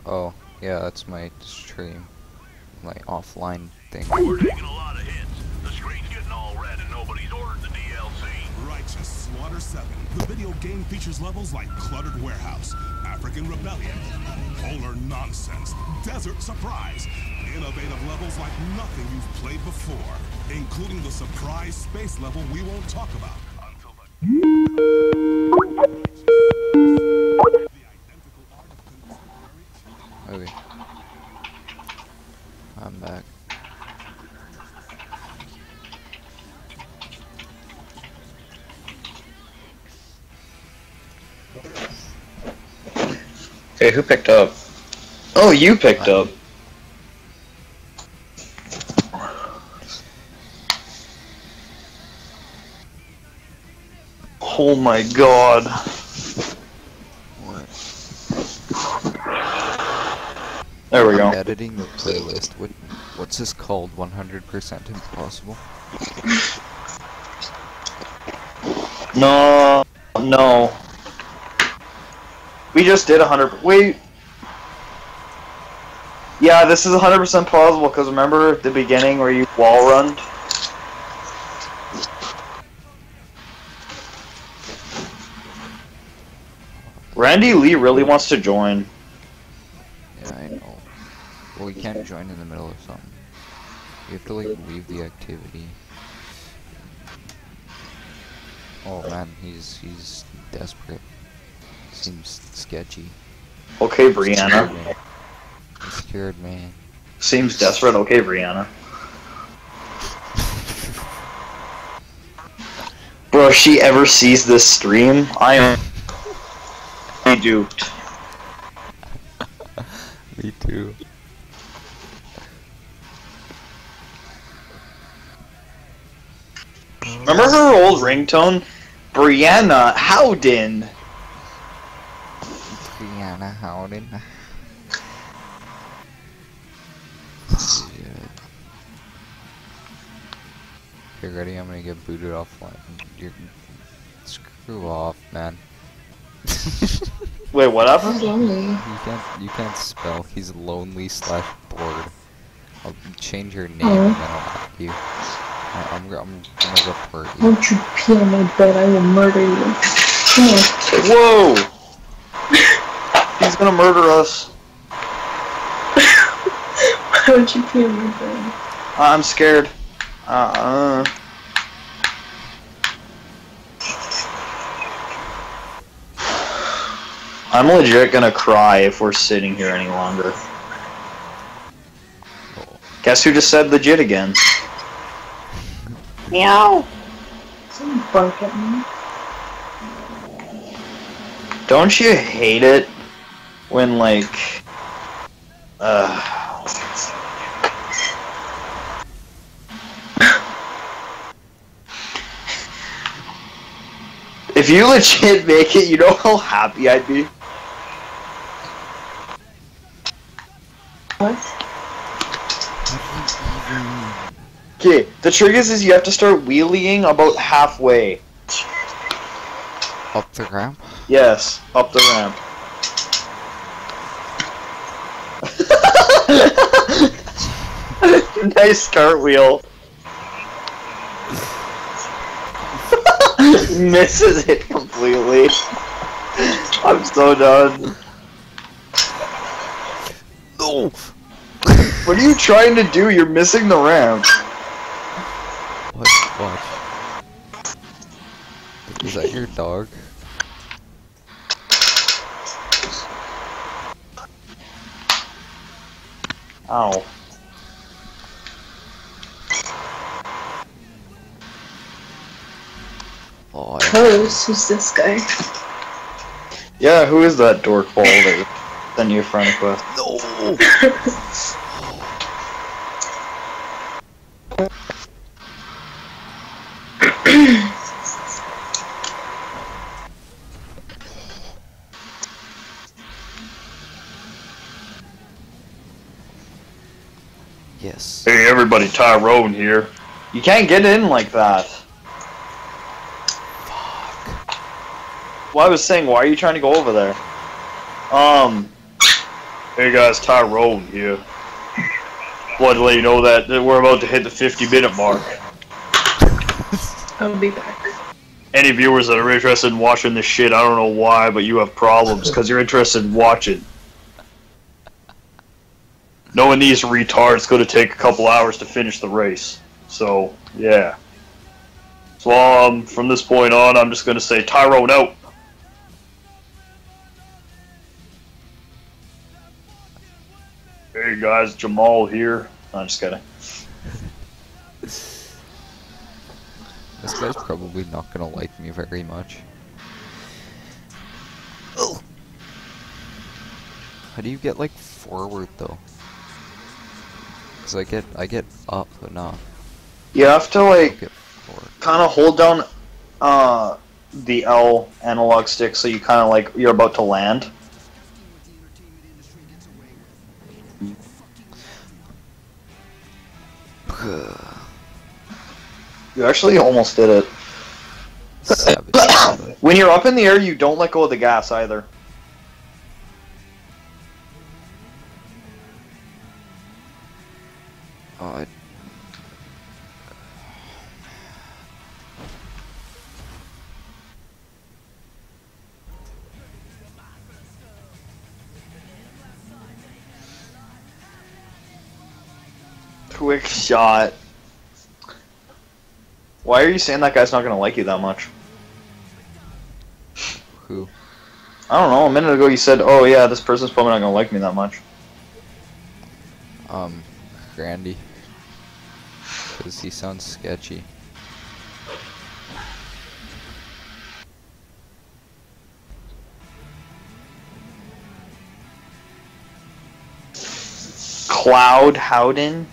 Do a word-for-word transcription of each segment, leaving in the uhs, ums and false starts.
Oh, yeah, that's my stream. My offline thing. We're taking a lot of hits. The screen's getting all red and nobody's ordered the D L C. Righteous Slaughter seven. The video game features levels like Cluttered Warehouse, African Rebellion, Polar Nonsense, Desert Surprise. Innovative levels like nothing you've played before, including the surprise space level we won't talk about. Until the... Okay. I'm back. Hey, who picked up? Oh, you picked I up. Oh my god. What? There we go. I'm editing the playlist. What? What's this called? one hundred percent Impossible? No, no. We just did one hundred. Wait. Yeah, this is one hundred percent plausible because remember the beginning where you wall run? Randy Lee really wants to join. Yeah, I know. Well, we can't join in the middle of something. You have to, like, leave the activity. Oh man, he's he's desperate. Seems sketchy. Okay, Brianna. Scared, man. I'm scared, man. Seems desperate. Okay, Brianna. Bro, if she ever sees this stream, I am duped. Me too. Remember her old ringtone? Brianna Howden. Brianna Howden. Okay, ready? I'm gonna get booted offline. You're... Screw off, man. Wait, what happened? He's lonely. You can't, you can't spell. He's lonely slash bored. I'll change your name Oh. and then I'll add you. I, I'm, I'm, I'm gonna report you. Won't you pee on my bed? I will murder you. Come on. Whoa! He's gonna murder us. Why would you pee on my bed? I'm scared. Uh-uh. I'm legit gonna cry if we're sitting here any longer. Guess who just said legit again? Meow! Someone bark at me. Don't you hate it when, like, uh... if you legit make it, you know how happy I'd be? What? Okay, the trick is, is you have to start wheeling about halfway. Up the ramp? Yes, up the ramp. Nice cartwheel. Misses it completely. I'm so done. No! What are you trying to do? You're missing the ramp. What? Watch. Is that your dog? Ow. Oh, I... Close. Who's this guy? Yeah, who is that dork ball that then your friend request? No! Yes. Hey everybody, Tyrone here. You can't get in like that. Fuck. Well, I was saying, why are you trying to go over there? Um, Hey guys, Tyrone here. Wanted to let you know that we're about to hit the fifty minute mark. I'll be back. Any viewers that are interested in watching this shit, I don't know why, but you have problems because you're interested in watching. Knowing these retards going to take a couple hours to finish the race. So, yeah. So, um, from this point on, I'm just going to say Tyrone out. Hey guys, Jamal here. I'm just kidding. This guy's probably not gonna like me very much. Oh. How do you get like forward though? Cause I get I get up but not. You have to I don't like get forward. kind of hold down uh, the L analog stick so you kind of like you're about to land. You actually almost did it. Savage. When you're up in the air, you don't let go of the gas either. Oh, I... Quick shot. Why are you saying that guy's not gonna like you that much? Who? I don't know. A minute ago you said, "Oh yeah, this person's probably not gonna like me that much." Um, Randy. Cause he sounds sketchy. Cloud Howden.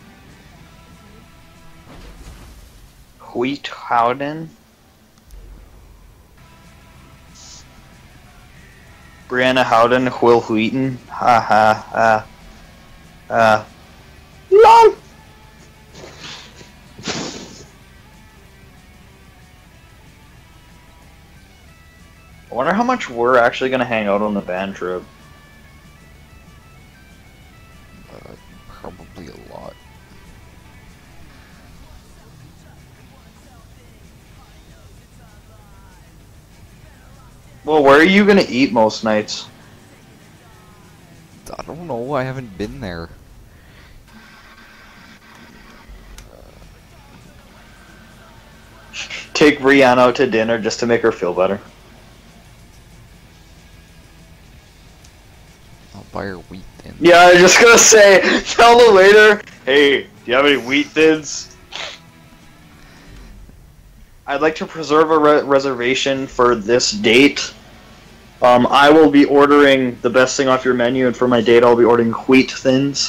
Wheat Howden. Brianna Howden, Will Wheaton. Ha ha ha. Uh. LOL! I wonder how much we're actually gonna hang out on the van trip. Uh, probably a lot. Well, where are you gonna eat most nights? I don't know, I haven't been there. Take Brianna out to dinner just to make her feel better. I'll buy her wheat thins. Yeah, I was just gonna say, tell the waiter, hey, do you have any wheat thins? I'd like to preserve a re reservation for this date. Um, I will be ordering the best thing off your menu, and for my date, I'll be ordering wheat thins.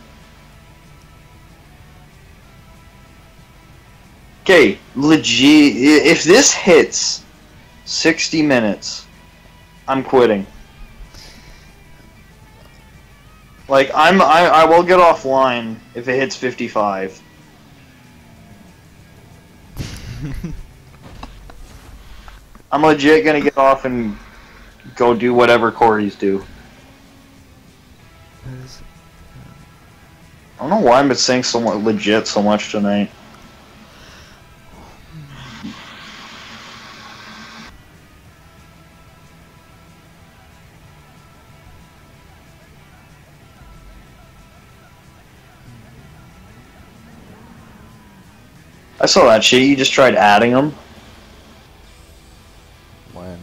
Okay, legit. If this hits sixty minutes, I'm quitting. Like, I'm, I, I will get offline if it hits fifty-five. I'm legit gonna get off and go do whatever Corey's do. I don't know why I'm saying so much legit so much tonight. I saw that shit. You just tried adding them. When?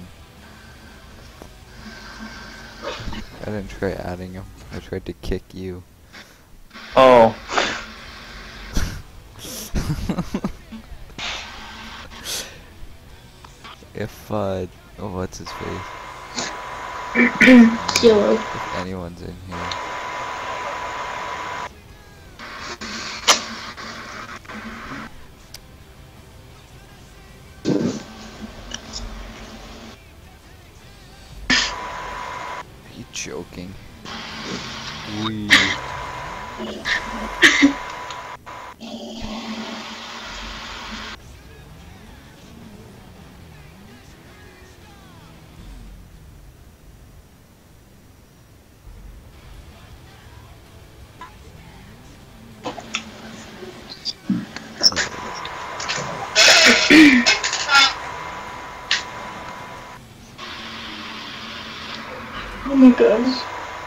I didn't try adding him. I tried to kick you. Oh. If, uh, oh, what's his face? Yellow. If anyone's in here. Are you joking? Wee. Oh my gosh.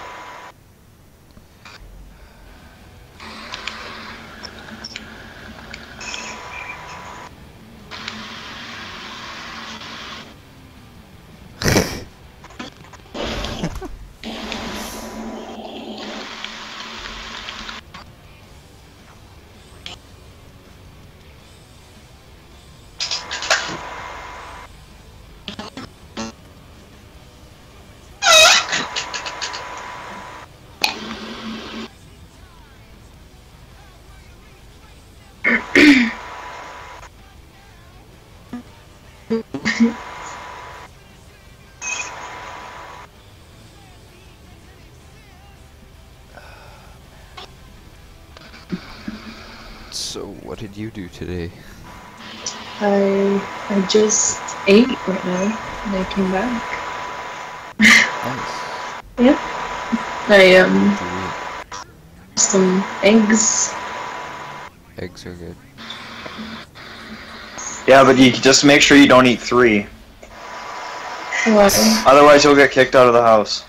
So, what did you do today? I I just ate right now and I came back. Nice. Yep. I um What did you eat? some eggs. Eggs are good. Yeah, but you just make sure you don't eat three. Why? Otherwise, you'll get kicked out of the house.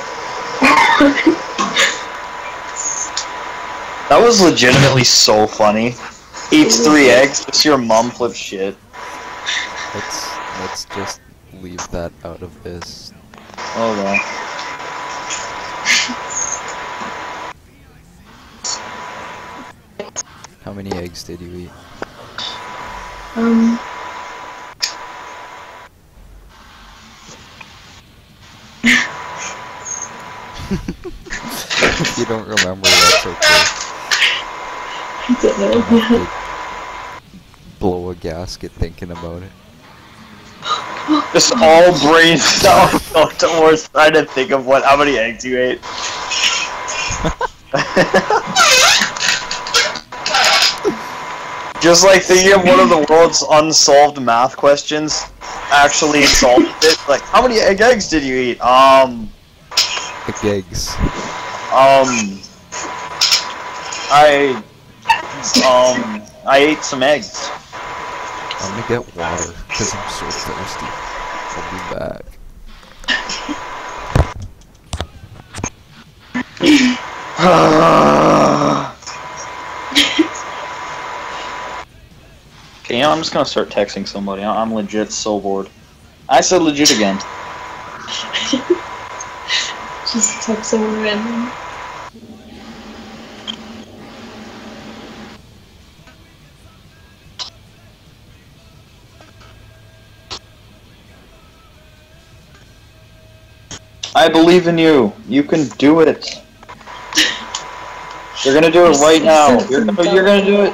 That was legitimately so funny. Eats three eggs, just your mom flips shit. Let's let's just leave that out of this. Okay. How many eggs did you eat? Um If you don't remember, that's okay. I don't know. You have to blow a gasket thinking about it. Just all brains out towards trying to think of what how many eggs you ate. Just like thinking of one of the world's unsolved math questions, actually solved it. Like, how many egg eggs did you eat? Um, Egg eggs. um, I, um, I ate some eggs. I'm gonna get water because I'm so thirsty. I'll be back. Okay, you know, I'm just gonna start texting somebody. I- I'm legit so bored. I said legit again. Just text someone random. I believe in you. You can do it. You're gonna do it right now. You're gonna, you're gonna do it.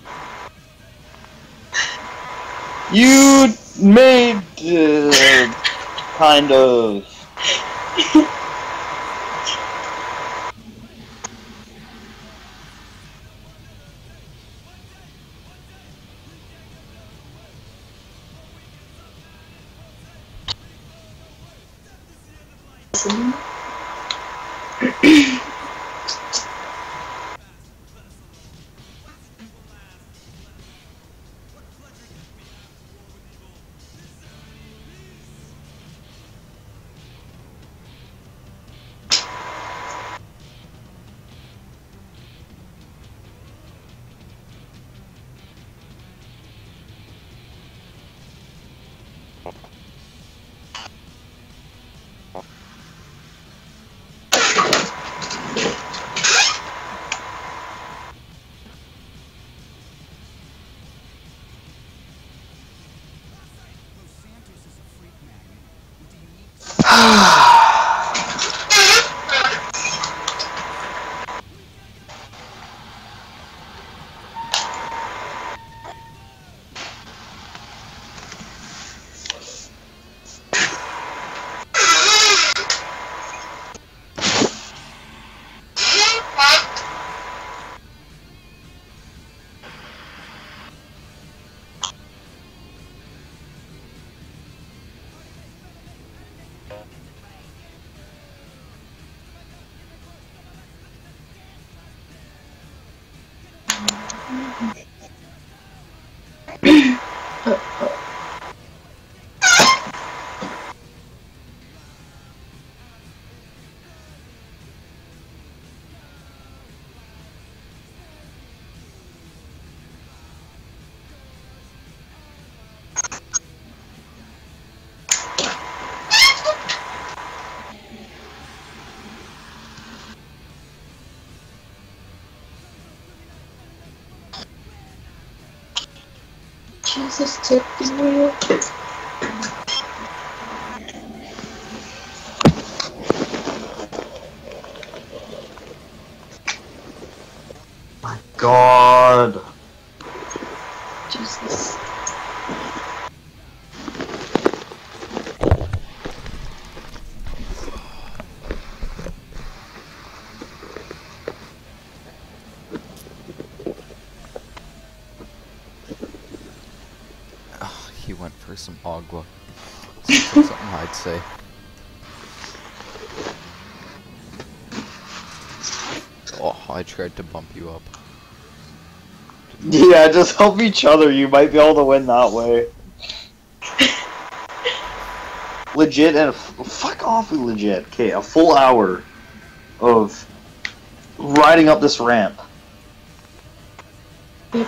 You made uh, kind of. Is this chicken wheel? God. Jesus. Oh, he went for some agua. Something I'd say. Oh, I tried to bump you up. Yeah, just help each other. You might be able to win that way. Legit and f fuck off with legit. Okay, a full hour of riding up this ramp. Yep.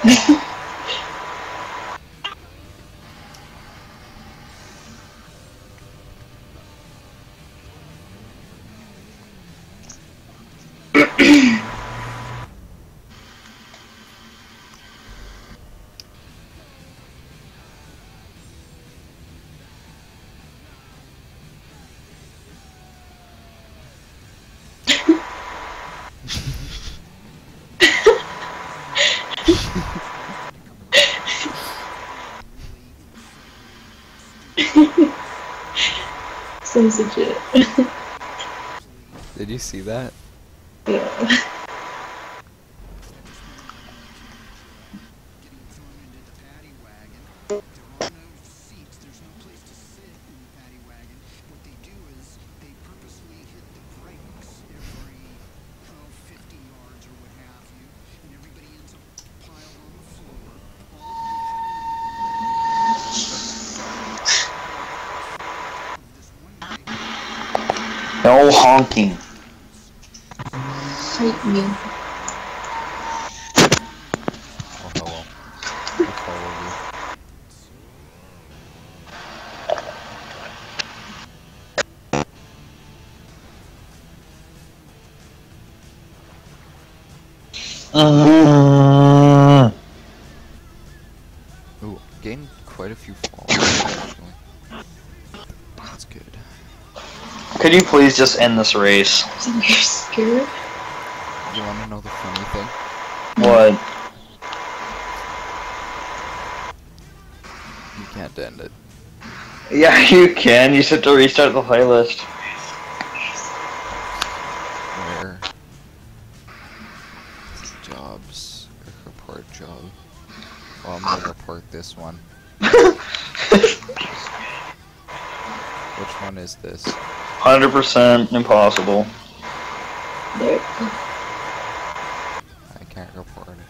Sounds legit. Did you see that? Yeah. No honking. Fight me. Oh, hello. I'll follow you. Uh, Ooh, gained quite a few followers, actually. That's good. could you please just end this race? You're scared? You wanna know the funny thing? What? You can't end it. Yeah, you can. You just have to restart the playlist. Where? Jobs. Report job. Well, I'm gonna report this one. Which one is this? one hundred percent impossible. There. I can't report it.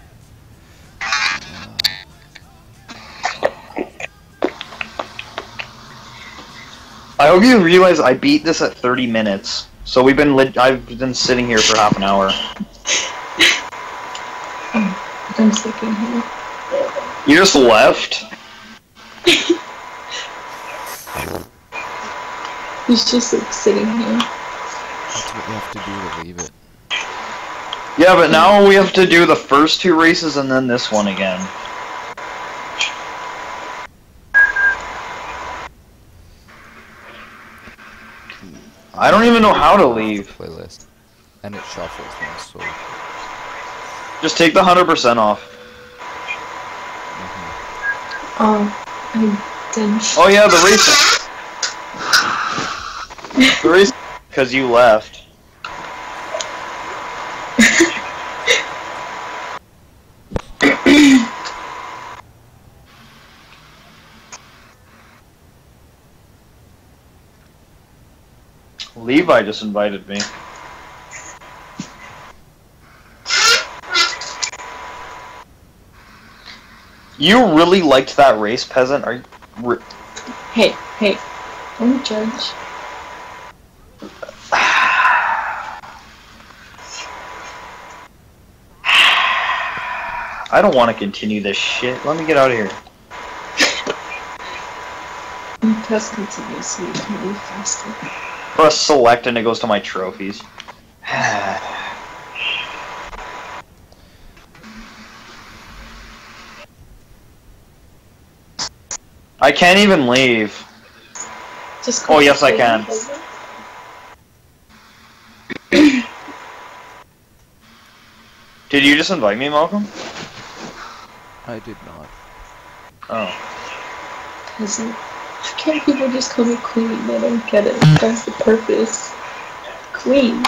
I hope you realize I beat this at thirty minutes. So we've been lit I've been sitting here for half an hour. I'm stuck in here. You just left? He's just like sitting here. That's what you have to do to leave it. Yeah, but now we have to do the first two races and then this one again. I don't even know how to leave. Playlist. And it shuffles me, so... Just take the one hundred percent off. Mm-hmm. Oh, I didn't. Oh yeah, the race. The race, because you left. Levi just invited me. You really liked that race, peasant? Are you? Re Hey, hey, don't judge. I don't want to continue this shit. Let me get out of here. I'm pressing to this so you can move faster. Press select and it goes to my trophies. I can't even leave. Just Oh, yes, I can. Did you just invite me, Malcolm? I did not. Oh. Doesn't. Why can't people just call me Queen? I don't get it. That's the purpose. Queen.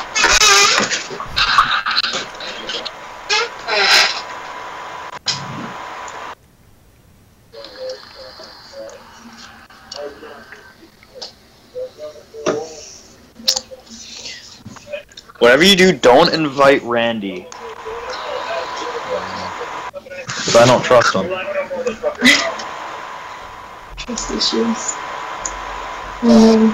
Whatever you do, don't invite Randy. Because I don't trust him. Trust issues. Um,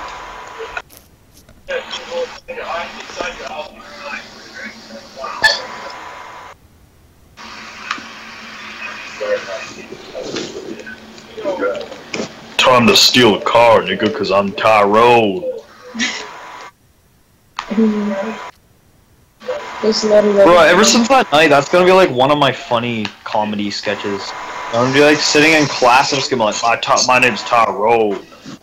Time to steal a car, nigga, because I'm Tyrone. There's a lot of Bro, ever since that night, that's gonna be like one of my funny comedy sketches. I'm gonna be like sitting in class and just gonna be like, my, ta my name's Tyrone.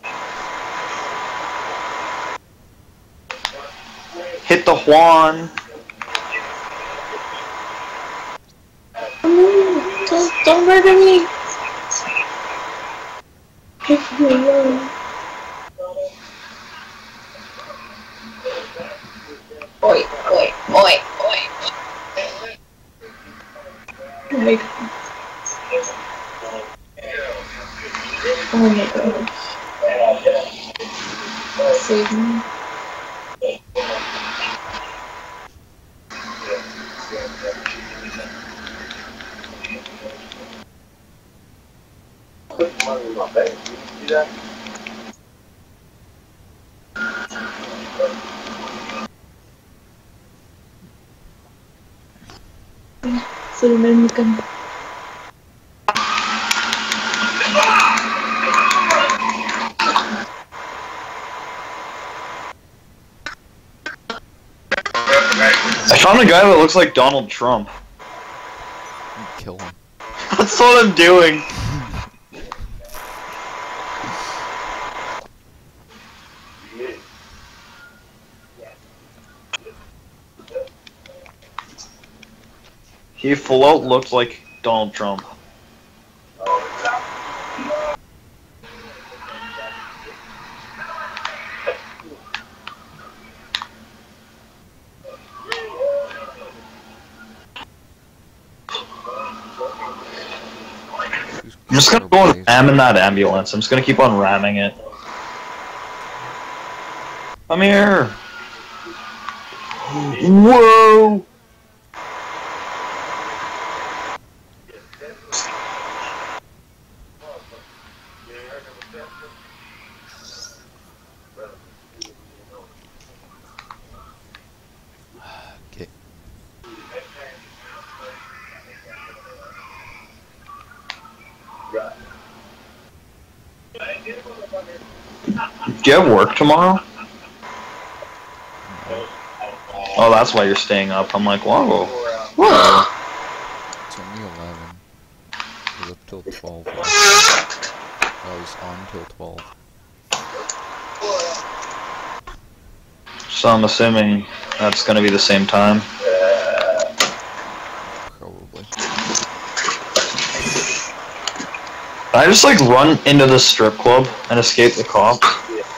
Hit the Juan. Oh, don't, don't murder me! Leave me alone. Oi, oi, oi, oi. Oh my god. Oh my gosh. Save me. Surunan ka. I found a guy that looks like Donald Trump. Kill him. That's what I'm doing. He full out looks like Donald Trump. I'm just gonna go and ram in that ambulance. I'm just gonna keep on ramming it. Come here! Whoa! Okay. Do you have work tomorrow? Oh, that's why you're staying up. I'm like, whoa. Whoa. It's only eleven. He's up till twelve. I was on till twelve. So I'm assuming that's gonna be the same time. Probably. Can I just like run into the strip club and escape the cops?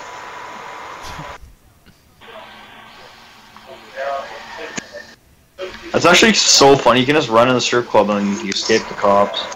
That's actually so funny. You can just run in the strip club and you escape the cops.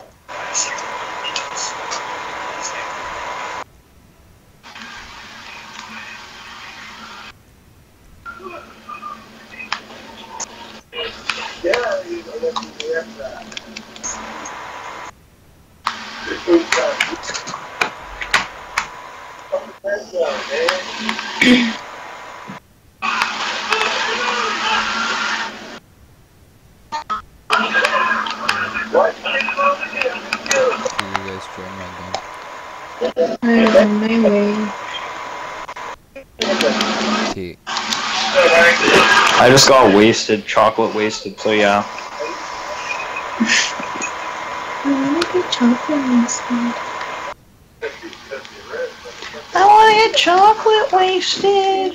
I'm on my way. Tea. I just got wasted, chocolate wasted, so yeah. I wanna get chocolate instead. Diet chocolate wasted.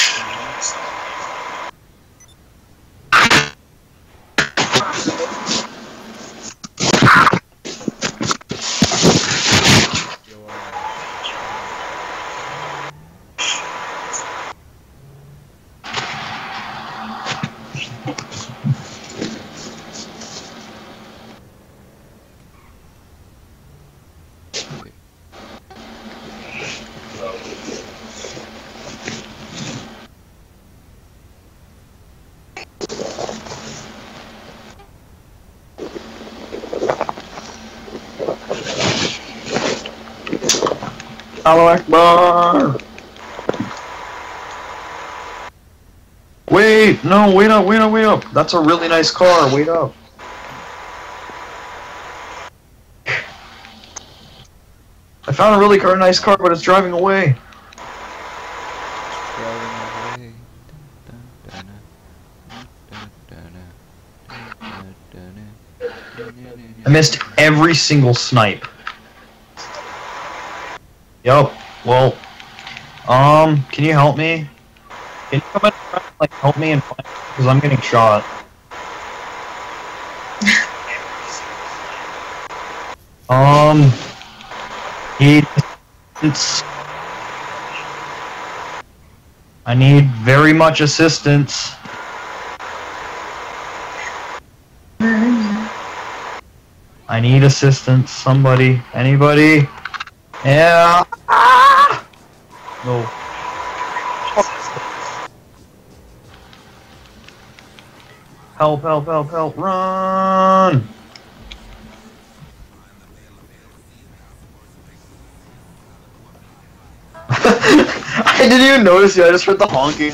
Allahu Akbar! Wait, no, wait up, wait up, wait up. That's a really nice car, wait up. I found a really car, nice car, but it's driving away. I missed every single snipe. Yo, well, um, can you help me? Can you come in and like help me and find because I'm getting shot. um, he, it's, I need very much assistance. I need assistance. Somebody, anybody? Yeah. Ah! No. Help, help, help, help, run! I didn't even notice you, I just heard the honking.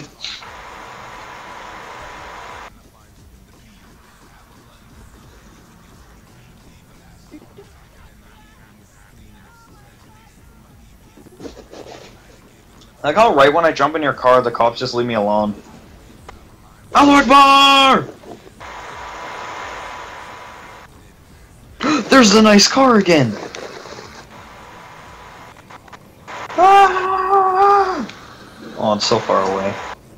Like how right when I jump in your car, the cops just leave me alone. Allahu Akbar! There's the nice car again! Ah! Oh, it's so far away.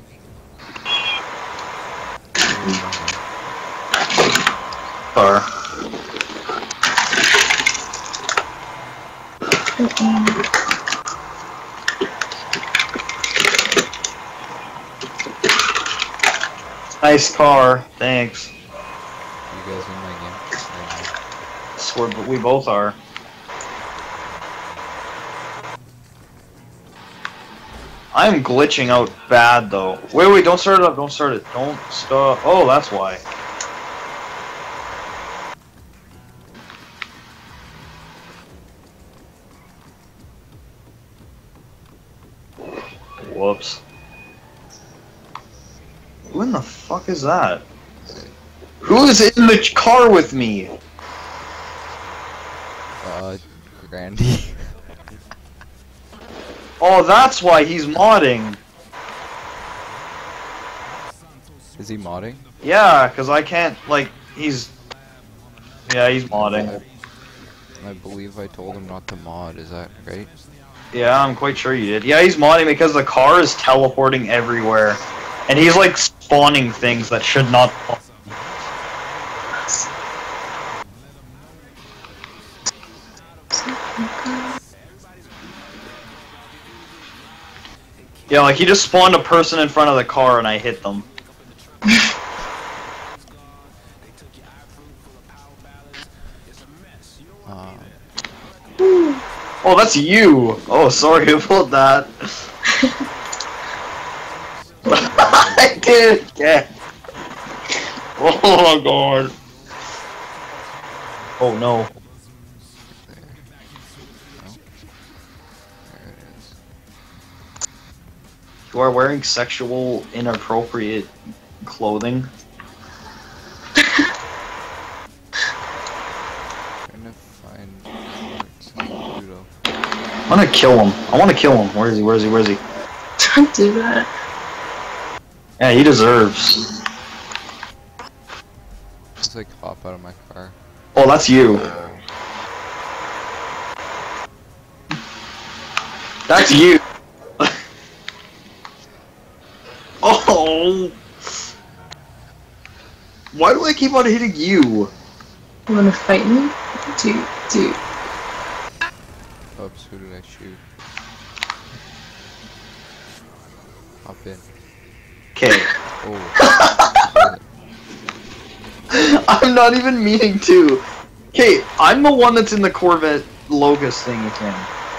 Car. Nice car, thanks. You guys in my game? I swear, but we both are. I'm glitching out bad though. Wait, wait, don't start it up, don't start it. Don't stop. Oh, that's why. Whoops. Who in the fuck is that? Who is in the car with me? Uh, Grandy. Oh, that's why he's modding. Is he modding? Yeah, because I can't, like, he's... Yeah, he's modding. I believe I told him not to mod, is that right? Yeah, I'm quite sure you did. Yeah, he's modding because the car is teleporting everywhere. And he's, like, spawning things that should not spawn. Yeah, like, he just spawned a person in front of the car and I hit them. Uh, Oh, that's you! Oh, sorry about that. I did it again. Oh my god. Oh no. there. No? There it is. You are wearing sexual, inappropriate clothing. Trying to find Pluto. I'm gonna kill him. I wanna kill him. Where is he? Where is he? Where is he? Don't do that. Yeah, he deserves. Just like hop out of my car. Oh, that's you. That's you. Why do I keep on hitting you? You wanna fight me? Dude, dude. Oops, who did I shoot? Hop in. Okay. Oh. I'm not even meaning to. Okay, I'm the one that's in the Corvette Logos thing again.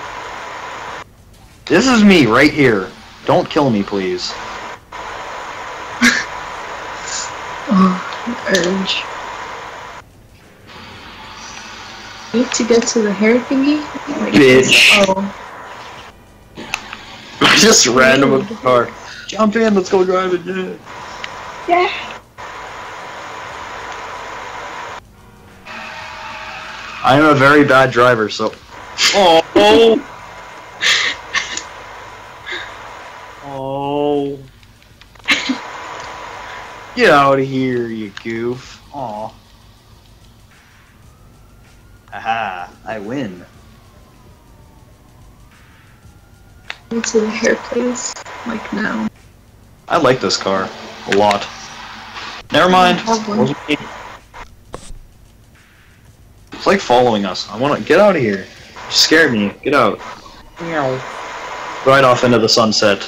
This is me right here. Don't kill me, please. Oh, urge. Need to get to the hair thingy? Like, Bitch. Oh. Just random with the car. Jump in, let's go drive it, yeah. Yeah. I am a very bad driver, so. Oh. Oh. Oh. Get out of here, you goof. Aw. Aha, I win. Go to the hair place, like now. I like this car a lot. Never mind. I have one. Wasn't me. It's like following us. I want to get out of here. You scare me. Get out. Meow. Right off into the sunset.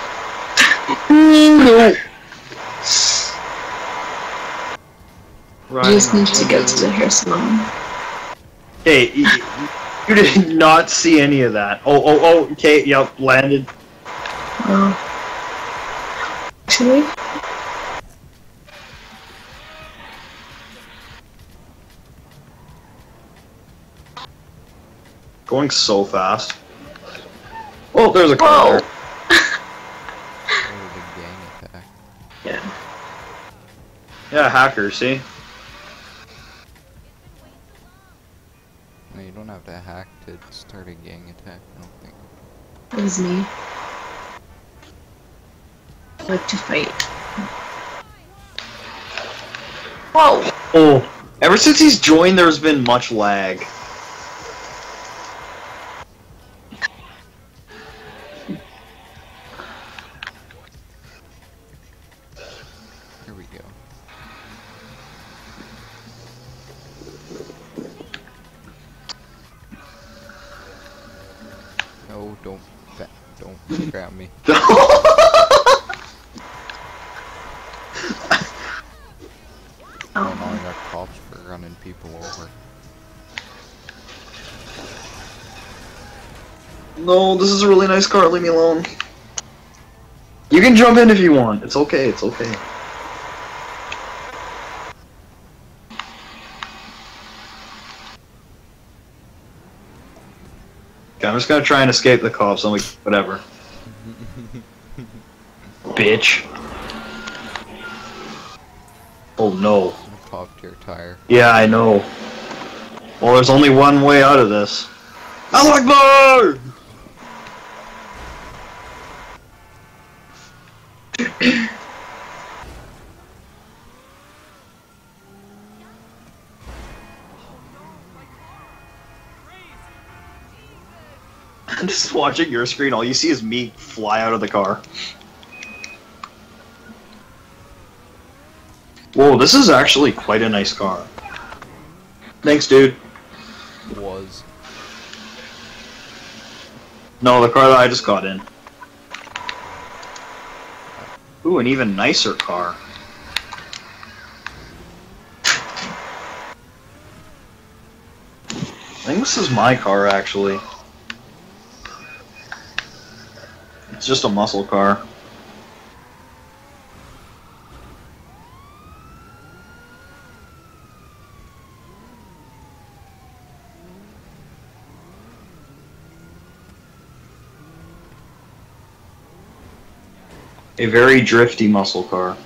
No. You just need to get to the hair salon. Hey, you, you did not see any of that. Oh, oh, oh. Okay, yep, landed. Oh. Actually, Going so fast. Oh, there's a car there. Oh, the gang attack. yeah. Yeah, hacker, see? No, you don't have to hack to start a gang attack, I don't think. That was me. I like to fight. Whoa! Oh, ever since he's joined, there's been much lag. Here we go. No, don't, ba don't grab me. Oh. And now I got cops for running people over. No, this is a really nice car, leave me alone. You can jump in if you want. It's okay, it's okay. Okay, I'm just gonna try and escape the cops. I'm like, whatever. Bitch. Oh no. I popped your tire. Yeah, I know. Well, there's only one way out of this. Allah Akbar! I'm just watching your screen, all you see is me fly out of the car. Whoa, this is actually quite a nice car. Thanks, dude. Was. No, the car that I just got in. Ooh, an even nicer car. I think this is my car, actually. It's just a muscle car. A very drifty muscle car.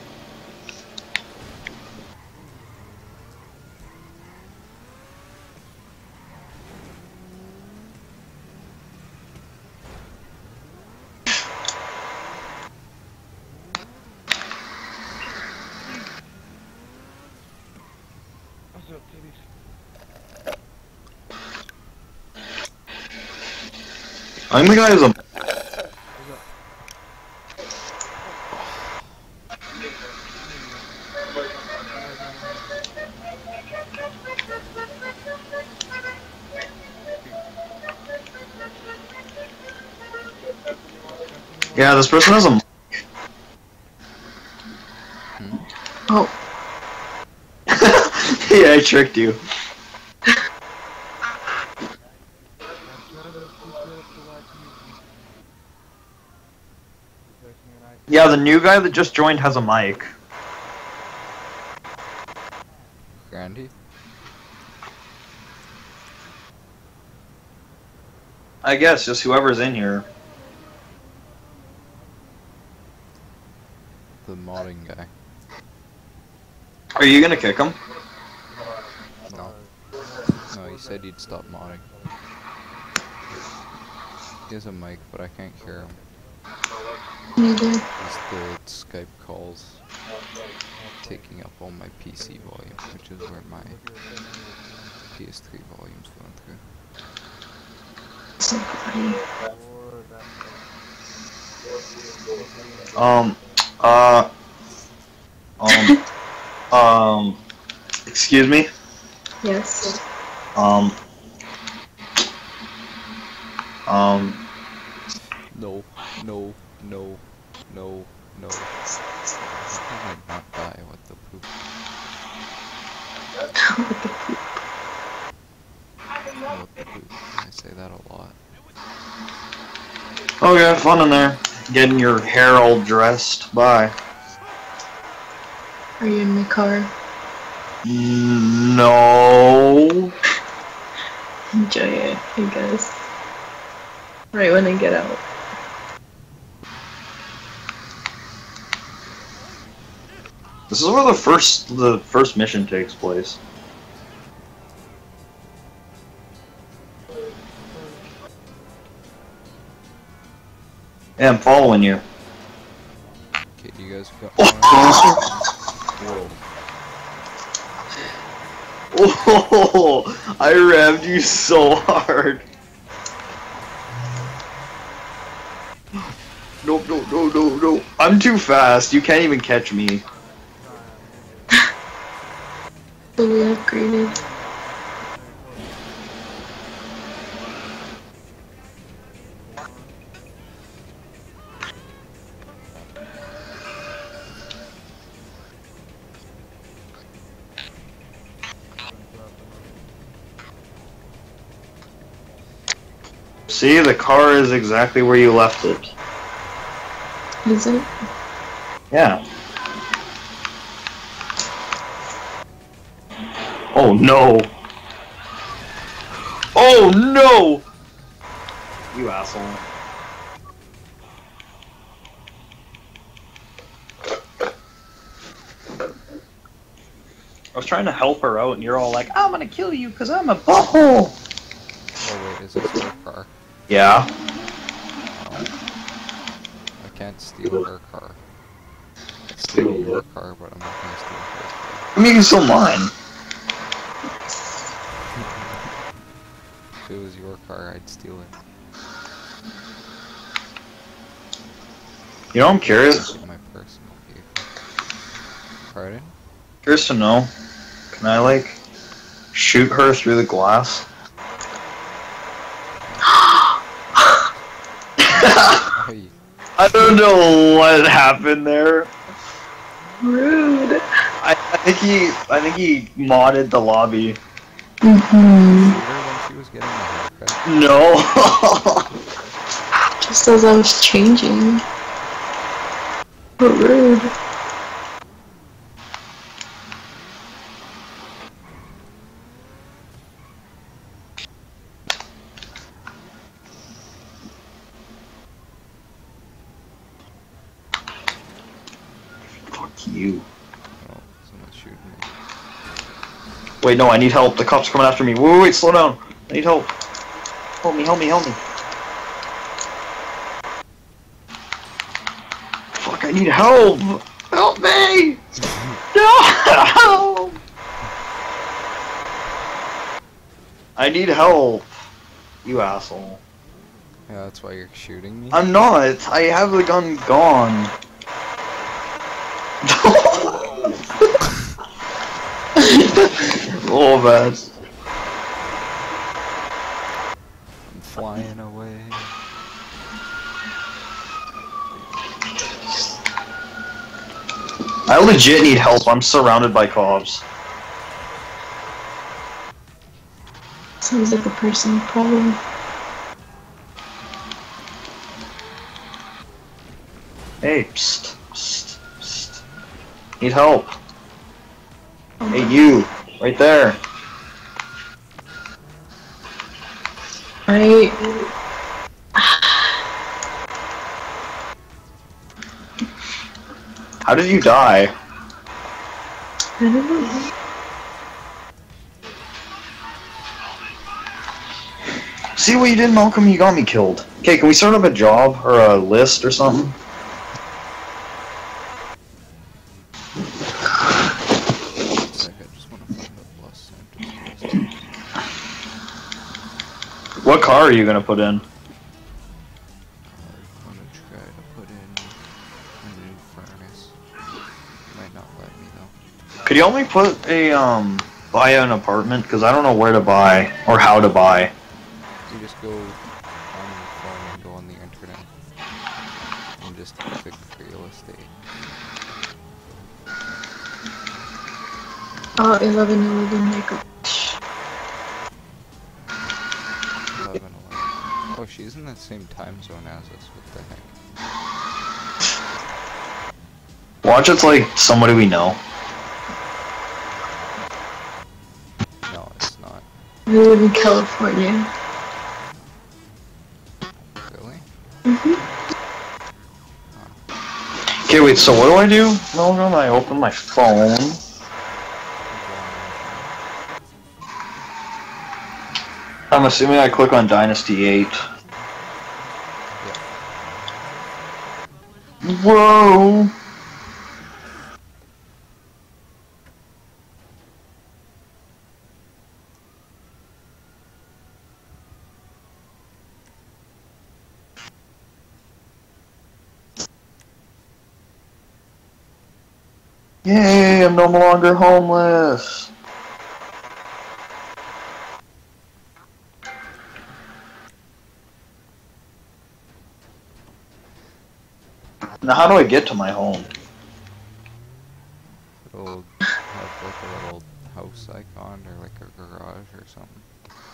I think the guy is a... Yeah, this person has a mic. Hmm? Oh, Yeah, I tricked you. Yeah, the new guy that just joined has a mic. Grandy? I guess, just whoever's in here. The modding guy. Are you gonna kick him? No. No, he said he'd stop modding. He has a mic, but I can't hear him. neither. Because the Skype calls taking up all my P C volume, which is where my P S three volume's going through. So funny. Um, uh, um, um, excuse me? Yes. Um, um, No, no, no, no, no. I might not die with the poop. With the poop. No, with the poop. I say that a lot. oh yeah, fun in there. Getting your hair all dressed. Bye. Are you in my car? No. Enjoy it, I guess. Right when I get out. This is where the first the first mission takes place. Yeah, I'm following you. Okay, you guys got. Oh, oh, I rammed you so hard. No, no, no, no, no. I'm too fast. You can't even catch me. Fully upgraded. See, the car is exactly where you left it. Is it? Yeah. Oh no. Oh no! You asshole. I was trying to help her out and you're all like, I'm gonna kill you because I'm a butthole! Oh wait, is this her car? Yeah. I can't steal her car. I'd steal your car, but I'm not gonna steal her car. I mean, it's still mine. If it was your car, I'd steal it. You know, I'm curious. My personal vehicle. Pardon? Curious to know. Can I, like, shoot her through the glass? Hey, I don't know what happened there. Rude. I, I think he, I think he modded the lobby. Mm-hmm. shoot her when she was getting a haircut. No. Just as I was changing. But rude. Fuck you. Oh, someone's shooting me. Wait, no, I need help. The cops are coming after me. Wait, wait, wait, slow down. I need help. Help me, help me, help me. Fuck, I need help. Help me. No. I need help. You asshole. Yeah, that's why you're shooting me? I'm not. I have the gun gone. Oh, man. I'm flying away. I legit need help. I'm surrounded by cops. Sounds like a personal problem. Hey, psst, psst, psst. Need help. Hey, you, right there. I... How did you die? I don't know. See what you did, Malcolm? You got me killed. Okay, can we start up a job or a list or something? One sec, I just want to find a bus center. What car are you gonna put in? I'm gonna try to put in a new furnace. Might not let me though. Could you only put a um buy an apartment? Because I don't know where to buy or how to buy. You just go on your phone and go on the internet and just click real estate. Oh, eleven eleven makeup. eleven eleven. Oh, she's in the same time zone as us. What the heck? Watch, it's like somebody we know. No, it's not. We live in California. Really? Mm-hmm. Okay, wait, so what do I do? No, no, I open my phone. I'm assuming I click on Dynasty eight. Whoa! Yay, I'm no longer homeless! Now how do I get to my home? It'll have like a little house icon or like a garage or something.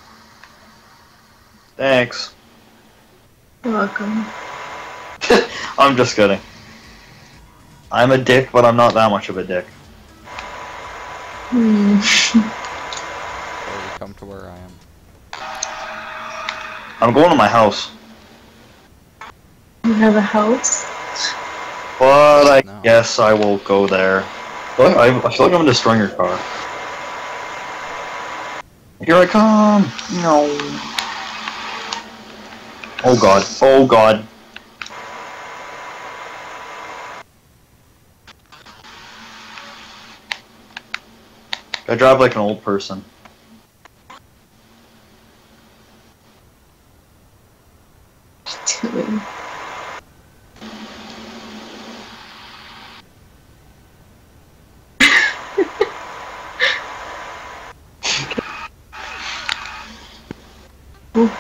Thanks. You're welcome. I'm just kidding. I'm a dick, but I'm not that much of a dick. Hmm. Or you come to where I am. I'm going to my house. You have a house? But I No. guess I will go there. But I, I feel like I'm destroying your car. Here I come! No. Oh god. Oh god. I drive like an old person. Doing. Ooh.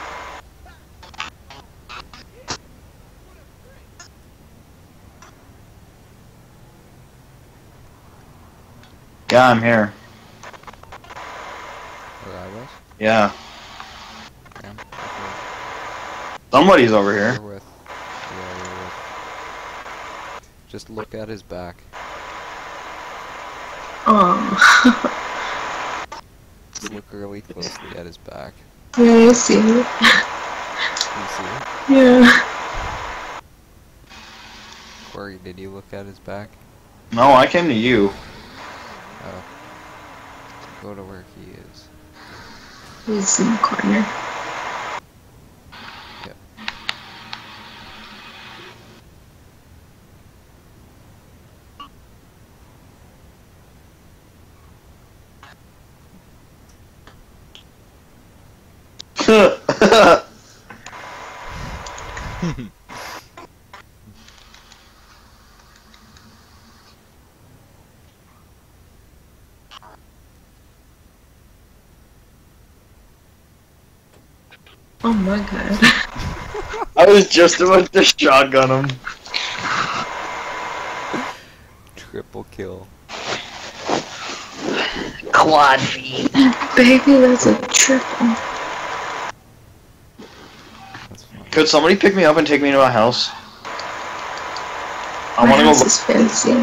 Yeah, I'm here. Where I was? Yeah. Yeah. Okay. Somebody's over here. You're with. Yeah, you're with. Just look at his back. Oh. Just look really closely at his back. Yeah, I see it. You see it? Yeah. Corey, did you look at his back? No, I came to you. Oh. Go to where he is. He's in the corner. Yep. Oh my god. I was just about to shotgun him. Triple kill. Quad feed. Baby, that's a triple. That's fine. Could somebody pick me up and take me to my house? I My want to house go. is fancy.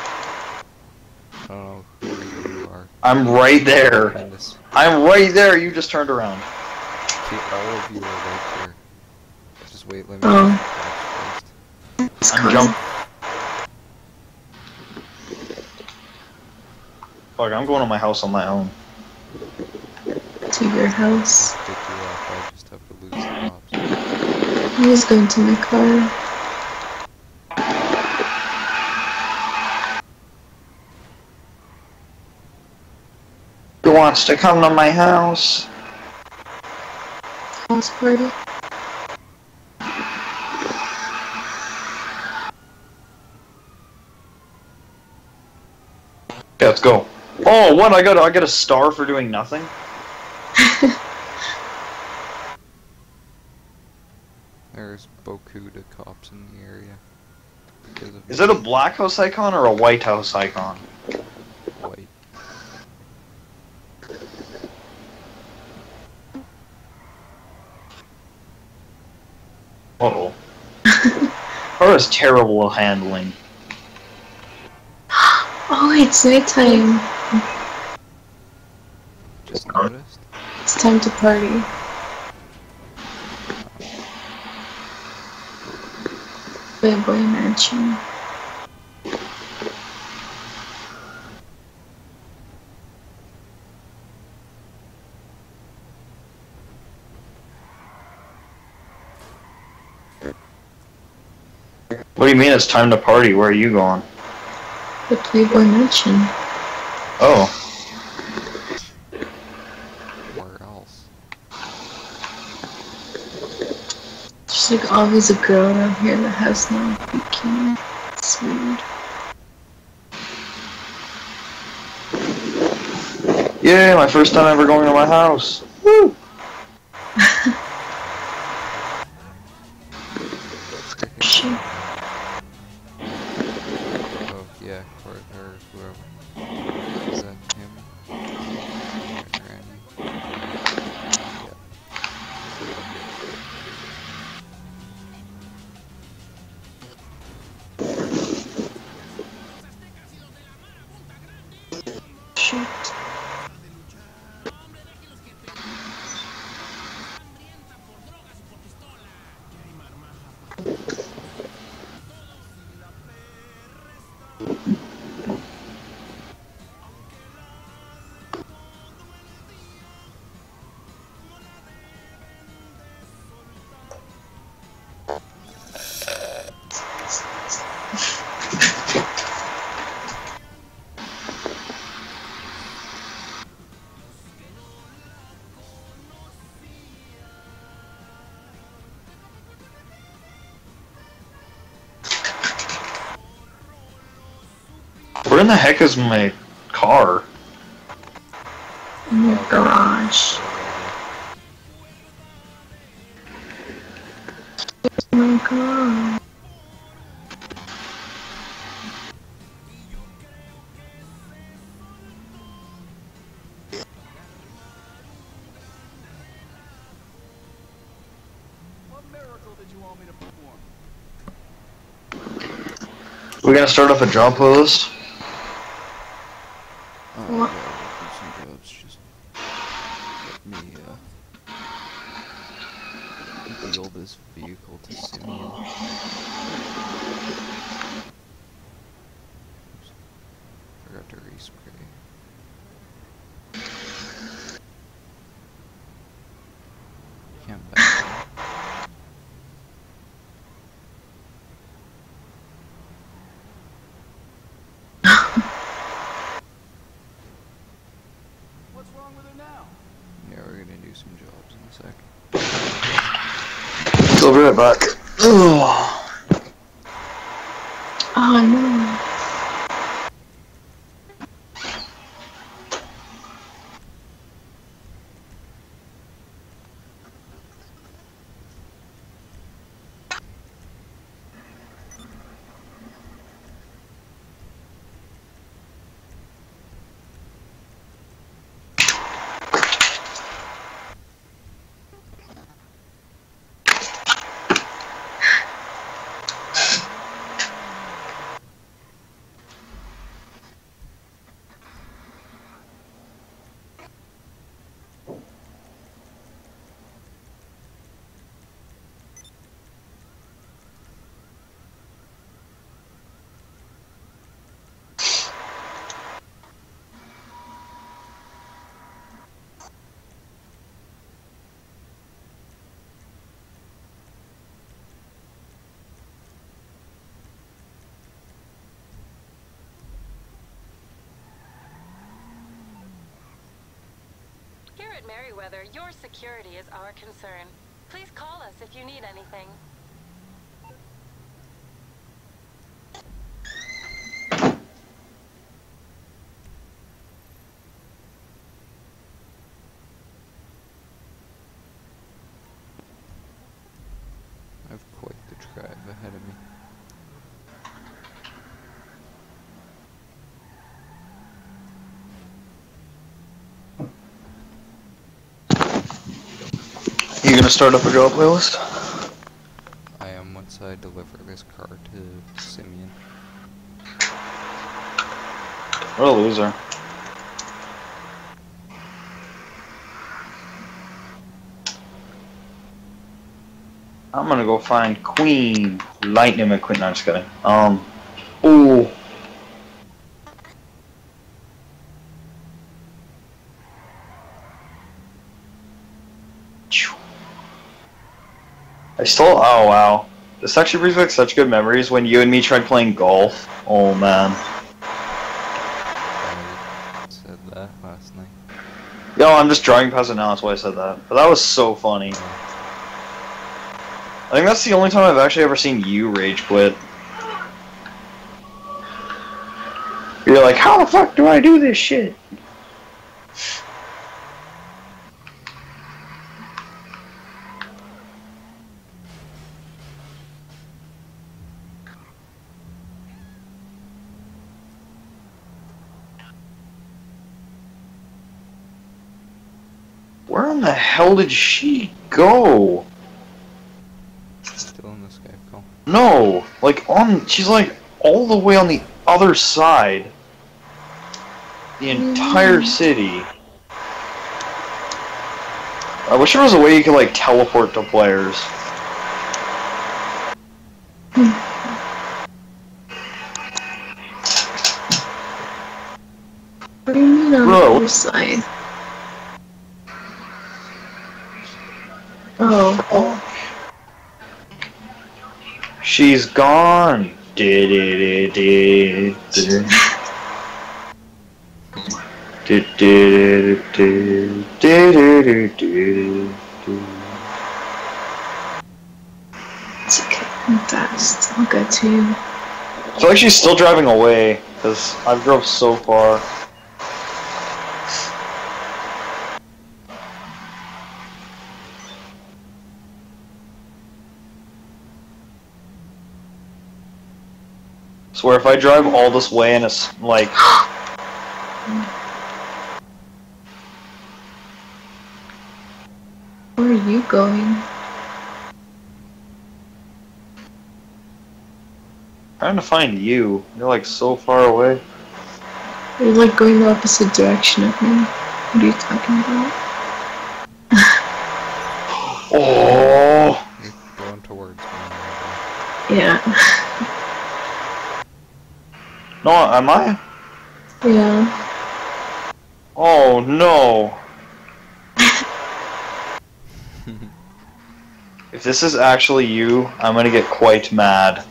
I don't know who you are. I'm right there. Behind us. I'm right there. You just turned around. Okay, all of you are right here. Just wait, let me Oh. watch It's I'm cool. jump. Fuck, I'm going to my house on my own. To your house. first. Pick you up, I just have to lose the cops. I was going to my car. Who wants to come to my house? House party. Okay, let's go. Oh, what? I got I got a star for doing nothing? There's beaucoup de cops in the area. Because of Is it a black house icon or a white house icon? white. Uh-oh. Her is terrible handling. Oh, it's nighttime. Just noticed? It's time to party. Playboy Mansion. What do you mean it's time to party? Where are you going? The Playboy Mansion. Oh. Where else? There's like always a girl around here that has no bikini. It's weird. Yeah, my first time ever going to my house. Woo! Shit. Oh, yeah, or, or whoever. Is that him? Or Randy? Yeah. Shit. Where in the heck is my car? In your garage. Oh my god. We're gonna start off a job playlist. Oh, What? yeah, we'll do some jobs. Just let me, uh, wheel this vehicle to Simeon. Oops. Forgot to respray. Can't back. Yeah, we're gonna do some jobs in a sec. I'll be right back. Ugh. Oh no. Merryweather, your security is our concern. Please call us if you need anything. I've quite the drive ahead of me. You gonna start up a Go playlist? I am once I deliver this car to Simeon. What a loser. I'm gonna go find Queen Lightning McQueen. No, I'm just kidding. Um, ooh. I still, oh wow. This actually brings back such good memories when you and me tried playing golf. Oh man. I said that last night. Yo, I'm just driving past it now, that's why I said that. But that was so funny. I think that's the only time I've actually ever seen you rage quit. You're like, how the fuck do I do this shit? Where in the hell did she go? Still in the Skype call. No, like on, she's like all the way on the other side. The entire city. I wish there was a way you could like teleport to players. What do you mean on Bro. the other side? Oh. Oh. She's gone. Did it did did did did did did did. It's okay, I'm fast. I'll go to you. I feel like she's still driving away because I've drove so far. Swear if I drive all this way and it's like Where are you going? trying to find you. You're like so far away. You're like going the opposite direction of me. What are you talking about? Oh. You're going towards me. Yeah. No, am I? Yeah. Oh no. If this is actually you, I'm gonna get quite mad.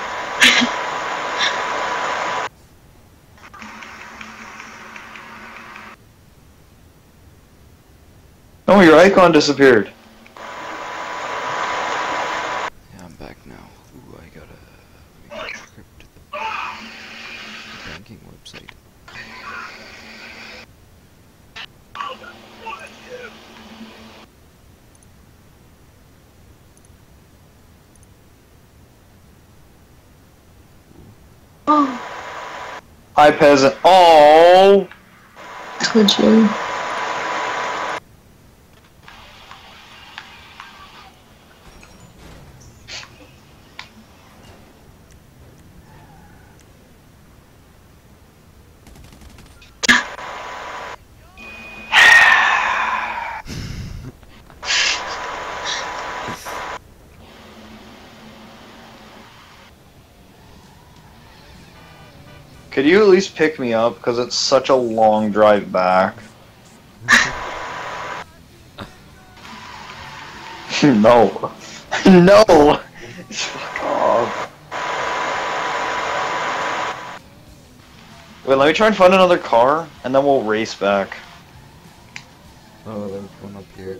Oh, your icon disappeared. Yeah, I'm back now. Ooh, I gotta make a trip to the banking website. Oh. Hi, peasant. Oh. Told you. Could you at least pick me up? Because it's such a long drive back. No. No! Fuck off. Wait, let me try and find another car, and then we'll race back. Oh, there's one up here.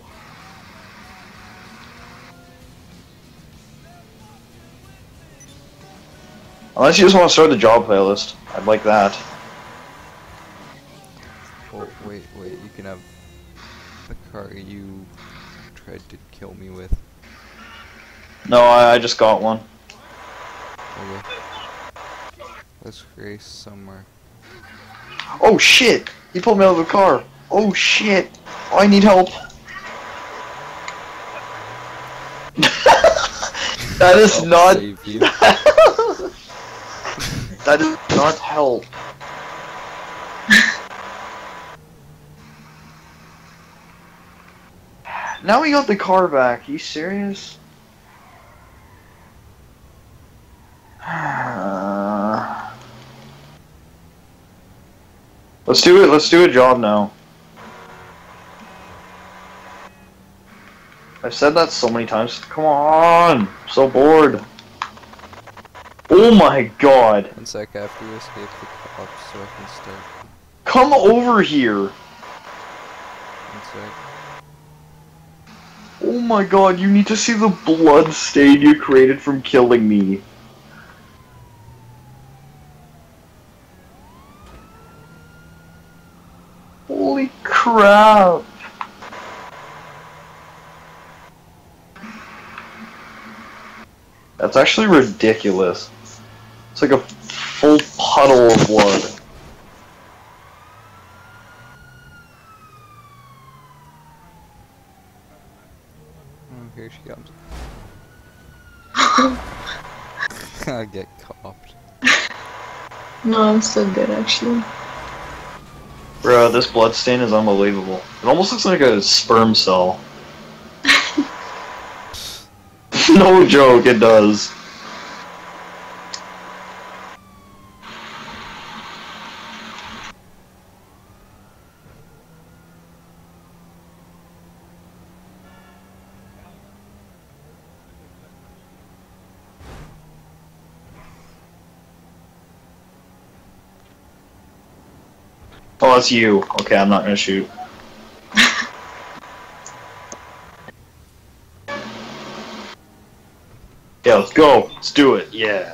Unless you just want to start the job playlist. I'd like that. Oh, wait, wait, you can have the car you tried to kill me with. No, I, I just got one. Okay. Let's race somewhere. Oh shit! He pulled me out of the car. Oh shit! Oh, I need help. That is I'll not. save you. That is not help. Now we got the car back. Are you serious? Let's do it. Let's do a job now. I've said that so many times. Come on! I'm so bored. Oh my god! One sec after you escape the cops so I can start. Come over here! One sec. Oh my god, you need to see the blood stain you created from killing me. Holy crap! That's actually ridiculous. It's like a full puddle of blood. Oh, here she comes. I get copped. No, I'm still good actually. Bruh, this blood stain is unbelievable. It almost looks like a sperm cell. No joke, it does. Oh, that's you. Okay, I'm not gonna shoot. Yeah, let's go. Let's do it. Yeah.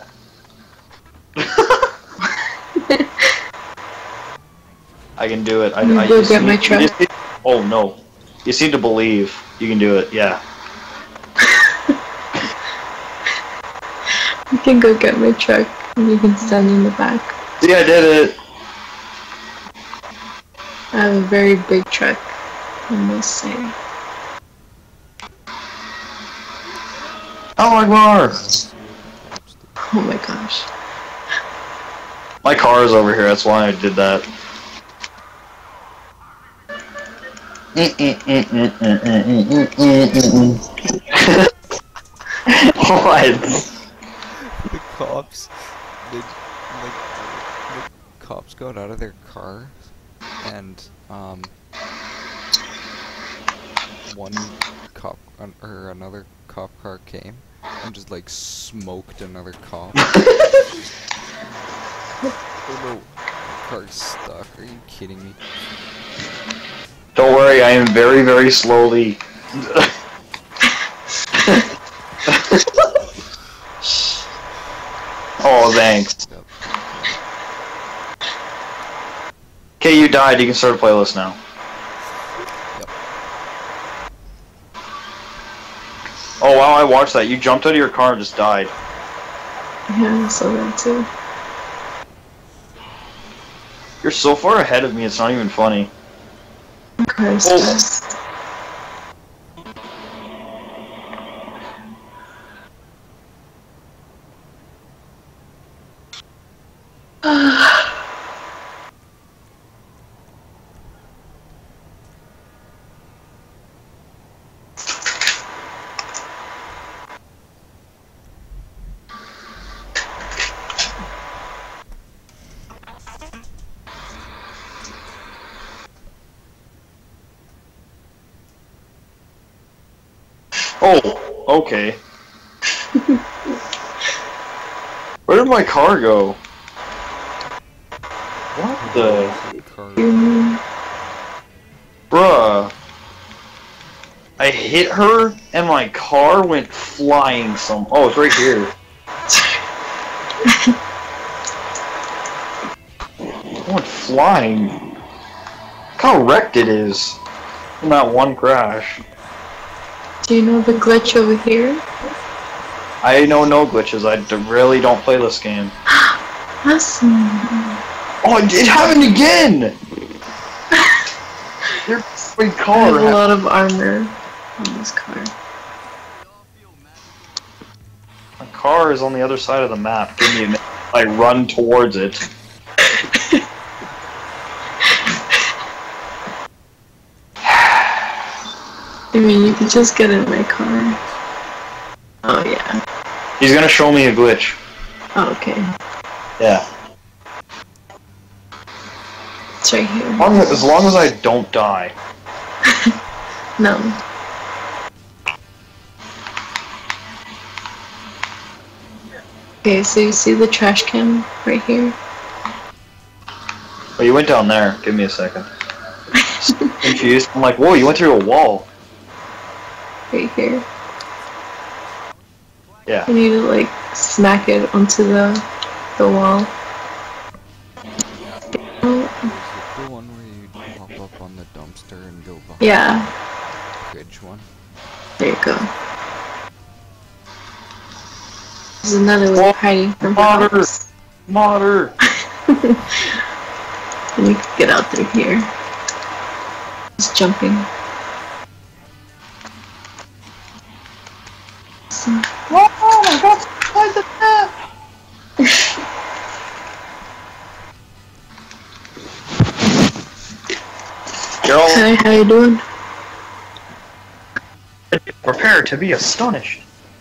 I can do it. I, You I go you get seem- my you truck. seem- Oh no. You seem to believe you can do it. Yeah. You can go get my truck and you can stand in the back. See, I did it. I have a very big truck, I must say. Oh my god. Oh my gosh. My car is over here. That's why I did that. What? The cops, they, like, the cops got out of their car, and, um, one cop, or another cop car came, and just, like, smoked another cop. Oh no, the car's stuck, are you kidding me? Don't worry, I am very, very slowly. Oh, thanks. Yep. Okay, you died. You can start a playlist now. Yep. Oh wow, I watched that. You jumped out of your car and just died. Yeah, I saw that too. You're so far ahead of me, it's not even funny. My car is Oh. fast. Oh, okay. Where did my car go? What the? Car. Mm, Bruh. I hit her and my car went flying some. Oh, it's right here. It went flying. Look how wrecked it is from that one crash. Do you know the glitch over here? I know no glitches. I d really don't play this game. Awesome. Oh, it, it happened again! Your freaking I car. have a ha- lot of armor on this car. My car is on the other side of the map. Give me a minute. I run towards it. I mean, you could just get in my car. Oh, yeah. He's gonna show me a glitch. Oh, okay. Yeah. It's right here. As long as, as long as I don't die. No. Okay, so you see the trash can right here? Oh, you went down there. Give me a second. Confused. I'm like, whoa, you went through a wall. Right here. Yeah. You need to, like, smack it onto the, the wall. Oh, Is it the one where you pop up on the dumpster and go behind yeah, the bridge one? there you go. There's another way of hiding from Water! cops. Water! And you can get out through here. Just jumping. So, Oh my god! Why the map? Girl, hi, how you doing? prepare to be astonished.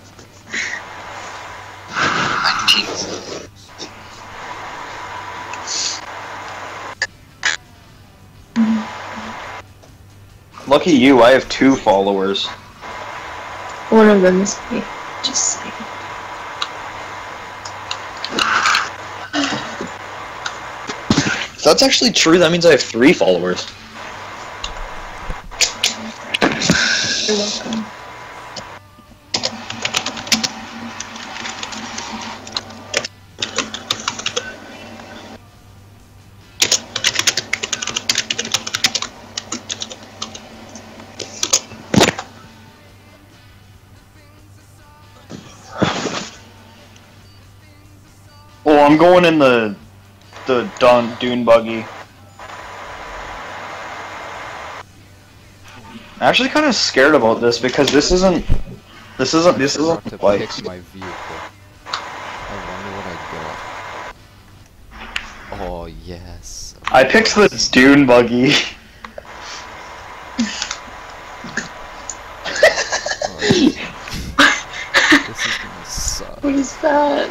Lucky you, I have two followers. One of them is me. Just saying. If that's actually true, that means I have three followers. You're welcome. Oh, I'm going in the the dun dune buggy. I'm actually kind of scared about this because this isn't this isn't this I forgot isn't to like pick my vehicle. I wonder what I got. Oh yes. I picked the dune buggy. Oh, this is gonna suck. What is that?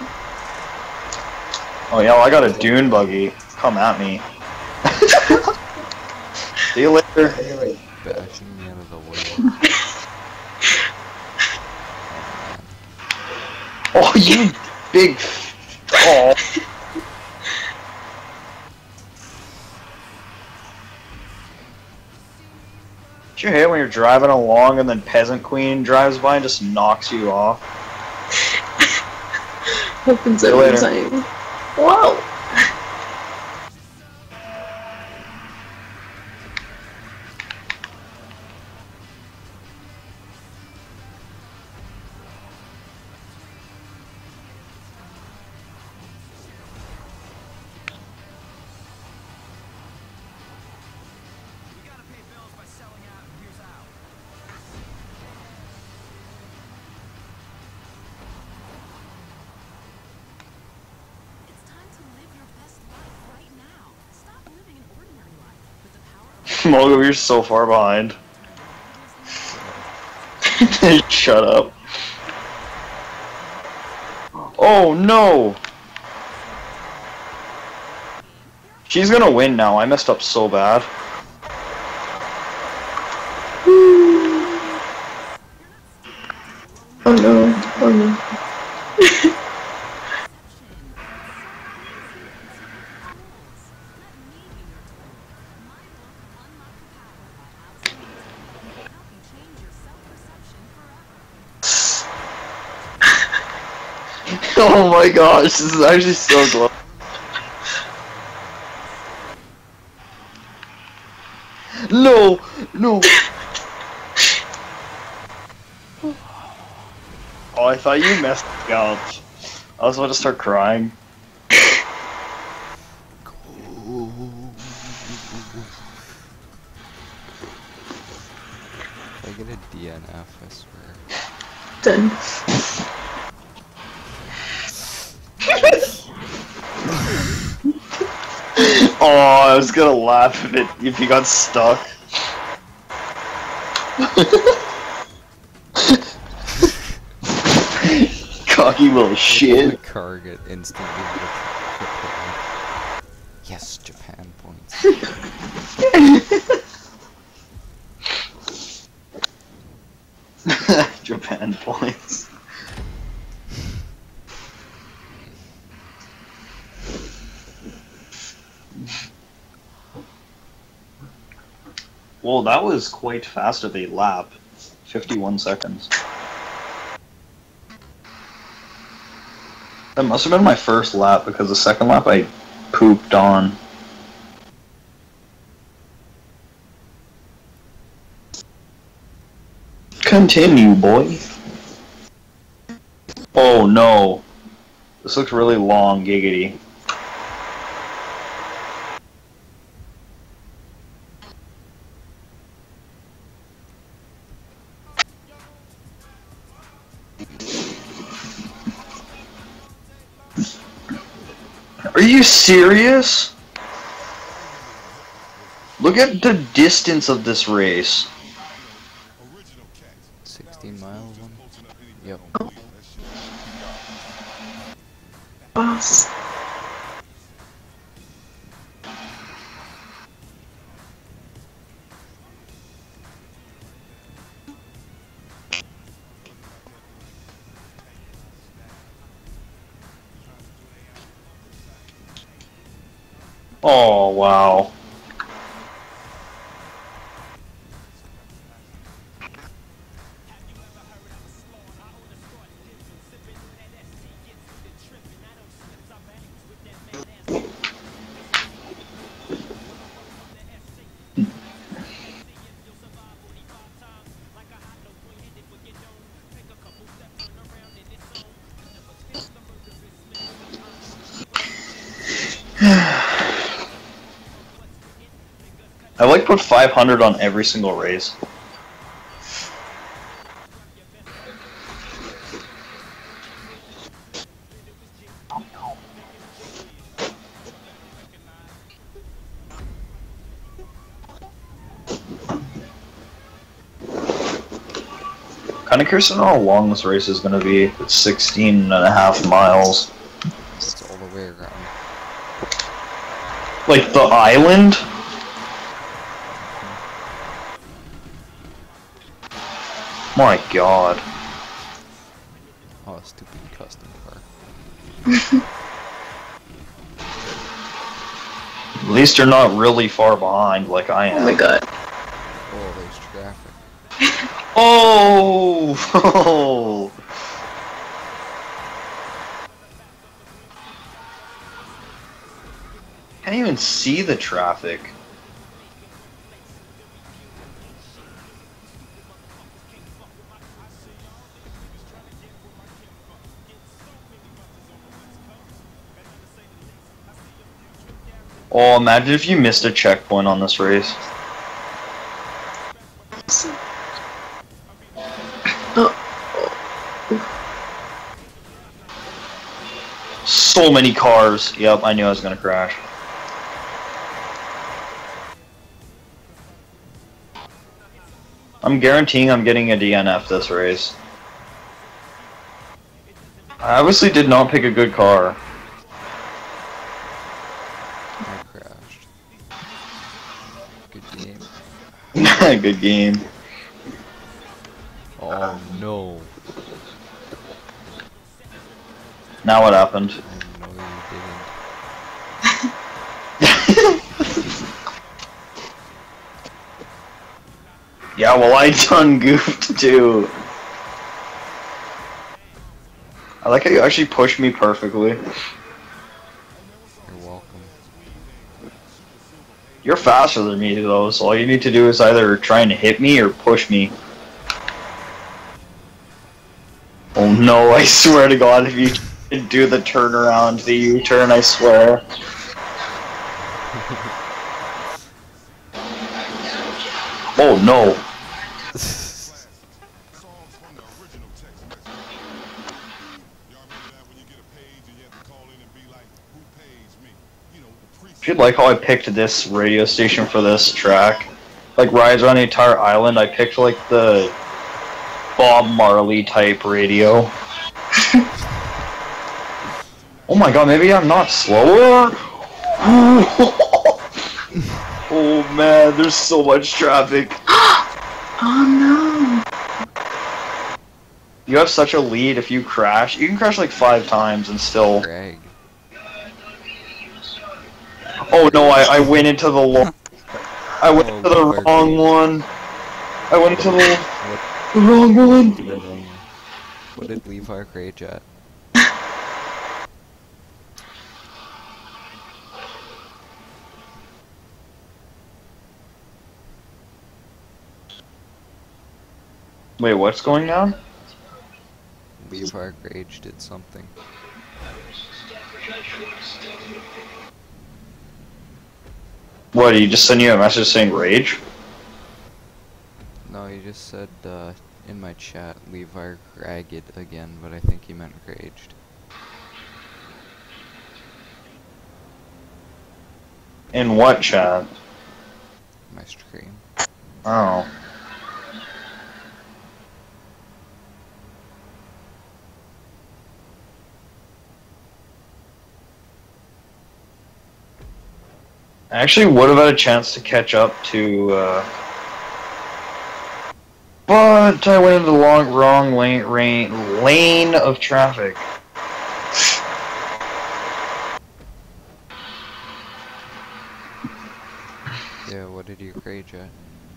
Oh yeah, well, I got a dune buggy. Come at me. See you later. Bashing me out of the way. Oh, you big. Oh. Did you hate when you're driving along and then Peasant Queen drives by and just knocks you off? Happens See you every later. time. Whoa! Mogo, you're so far behind. Shut up. Oh no! She's gonna win now. I messed up so bad. Oh no, oh no. Oh my gosh, this is actually so close. No! No! Oh, I thought you messed me up. I was about to start crying. If I get a D N F, I swear. Done. Oh, I was gonna laugh if it if you got stuck. Cocky little shit. The car get instantly repaired. Yes, Japan points. Japan points. Well, that was quite fast of a lap. fifty-one seconds. That must have been my first lap because the second lap I pooped on. Continue, boy. Oh no. This looks really long, giggity. Are you serious? Look at the distance of this race. sixteen miles one? Yep. Boss. Oh, wow. I like put five hundred on every single race. Kinda curious to know how long this race is gonna be. It's sixteen and a half miles. It's all the way around. Like the island? My god. Oh, stupid custom car. At least you're not really far behind like I am. Oh my god. Oh, there's traffic. Oh! Can't even see the traffic. Oh, imagine if you missed a checkpoint on this race. So many cars. Yep, I knew I was gonna crash. I'm guaranteeing I'm getting a D N F this race. I obviously did not pick a good car. I crashed. Good game. Good game. Oh no. Now what happened? No, you didn't. Yeah, well I done goofed too. I like how you actually pushed me perfectly. You're welcome. You're faster than me though, so all you need to do is either try and hit me or push me. Oh no, I swear to God, if you can do the turnaround, the U-turn, I swear. Oh no. If you'd like how I picked this radio station for this track, like rides around the entire island, I picked like the Bob Marley type radio. Oh my god, maybe I'm not slower? Oh man, there's so much traffic. Oh no. You have such a lead if you crash. You can crash like five times and still... Greg. Oh no, I, I went into the lo I went Oh, into the Lord. wrong one. I went into the, What, the wrong one. what did Levi rage at? Wait, what's going on? Levi rage did something. What, did he just send you a message saying rage? No, he just said uh, in my chat, Levi ragged again, but I think he meant raged. In what chat? My stream. Oh. I actually would have had a chance to catch up to, uh... but I went into the long, wrong lane, lane, lane of traffic. Yeah, what did you rage at?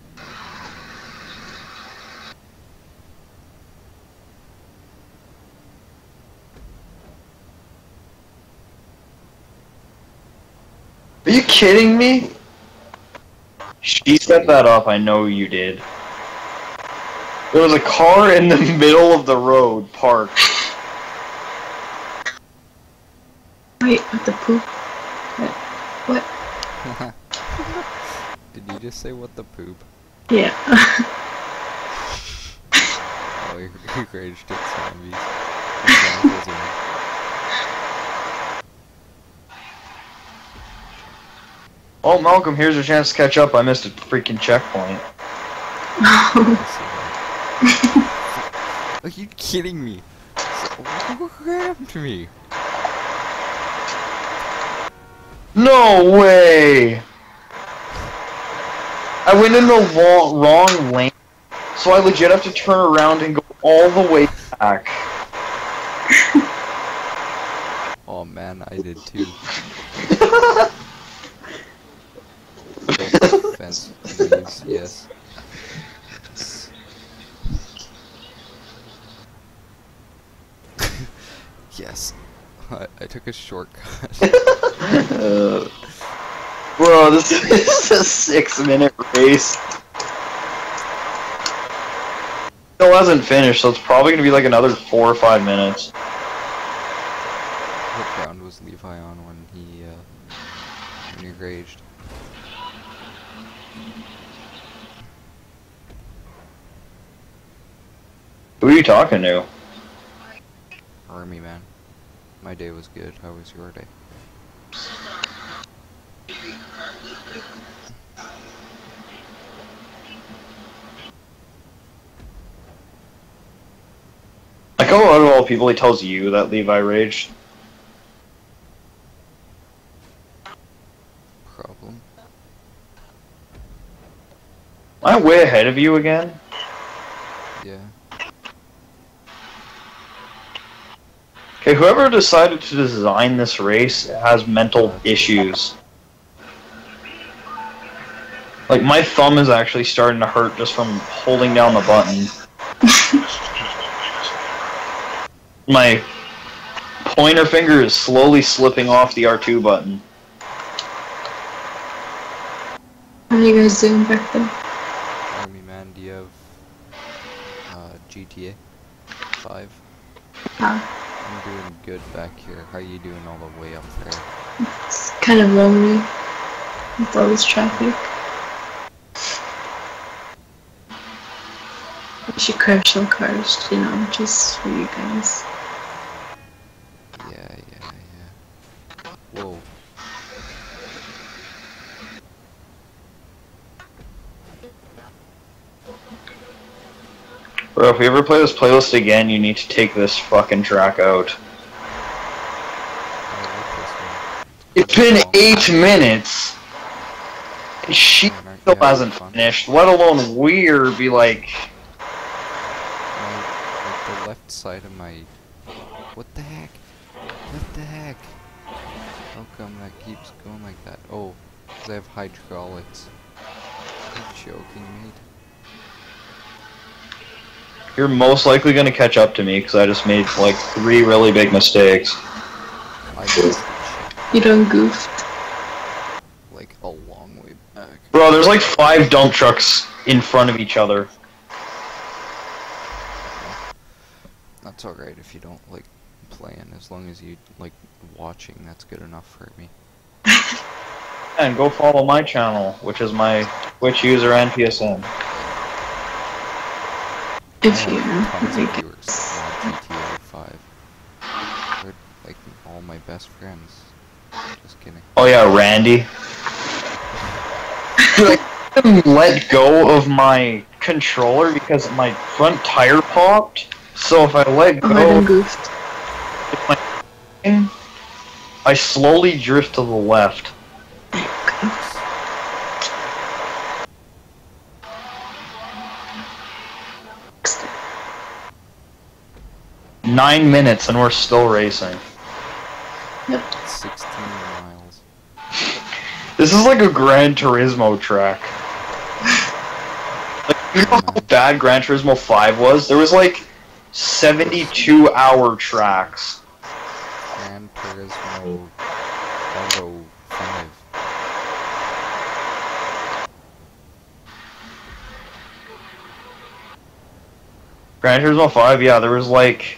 Are you kidding me? She set that up, I know you did. There was a car in the middle of the road, parked. Wait, what the poop? What? What? Did you just say what the poop? Yeah. Oh, you, you raged at zombies. Examples of- Oh, Malcolm, here's your chance to catch up. I missed a freaking checkpoint. Are you kidding me? So, what happened to me? No way! I went in the wrong, wrong lane, so I legit have to turn around and go all the way back. Oh man, I did too. Fence leaves, yes. Yes. I, I took a shortcut. uh, bro, this is a six minute race. Still hasn't finished, so it's probably gonna be like another four or five minutes. What round was Levi on when he, uh, when he raged? Who are you talking to? Army man. My day was good. How was your day? Like, how out of all people he tells you that Levi raged? Problem. Am I way ahead of you again? Yeah. Okay, whoever decided to design this race has mental issues. Like, my thumb is actually starting to hurt just from holding down the button. my pointer finger is slowly slipping off the R two button. How are you guys doing back there? Army man, do you have uh, G T A five? Ah, I'm doing good back here. How are you doing all the way up there? it's kind of lonely with all this traffic. I should crash some cars, you know, just for you guys. Yeah, yeah, yeah. Whoa. Bro, if we ever play this playlist again, you need to take this fucking track out. I like It's been eight minutes! And she Man, aren't still you having hasn't fun? finished, let alone we're be like... My, like the left side of my... What the heck? What the heck? How come that keeps going like that? Oh, 'cause I have hydraulics. Are you joking, mate? You're most likely gonna catch up to me, because I just made like three really big mistakes. I missed the You done goofed. shit, like a long way back. Bro, there's like five dump trucks in front of each other. That's alright if you don't like playing, as long as you like watching, that's good enough for me. And go follow my channel, which is my Twitch user and P S N. If I you have tons of like viewers on G T A five. They're like all my best friends. Just kidding. Oh yeah, Randy. Dude, I couldn't let go of my controller because my front tire popped. So if I let Oh, I done go, goofed. with my I slowly drift to the left. Nine minutes and we're still racing. Yep. sixteen miles. This is like a Gran Turismo track. Like, you know how bad Gran Turismo five was? There was like seventy-two hour tracks. Gran Turismo Auto five. Gran Turismo five, yeah, there was like...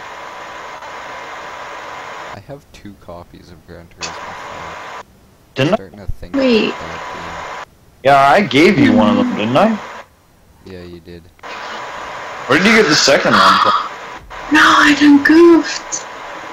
I have two copies of Gran Turismo five. Didn't I? Starting to think Wait. about that Yeah, I gave you one of them, didn't I? game. Yeah, you did. Where did you get the second one from? No, I done goofed.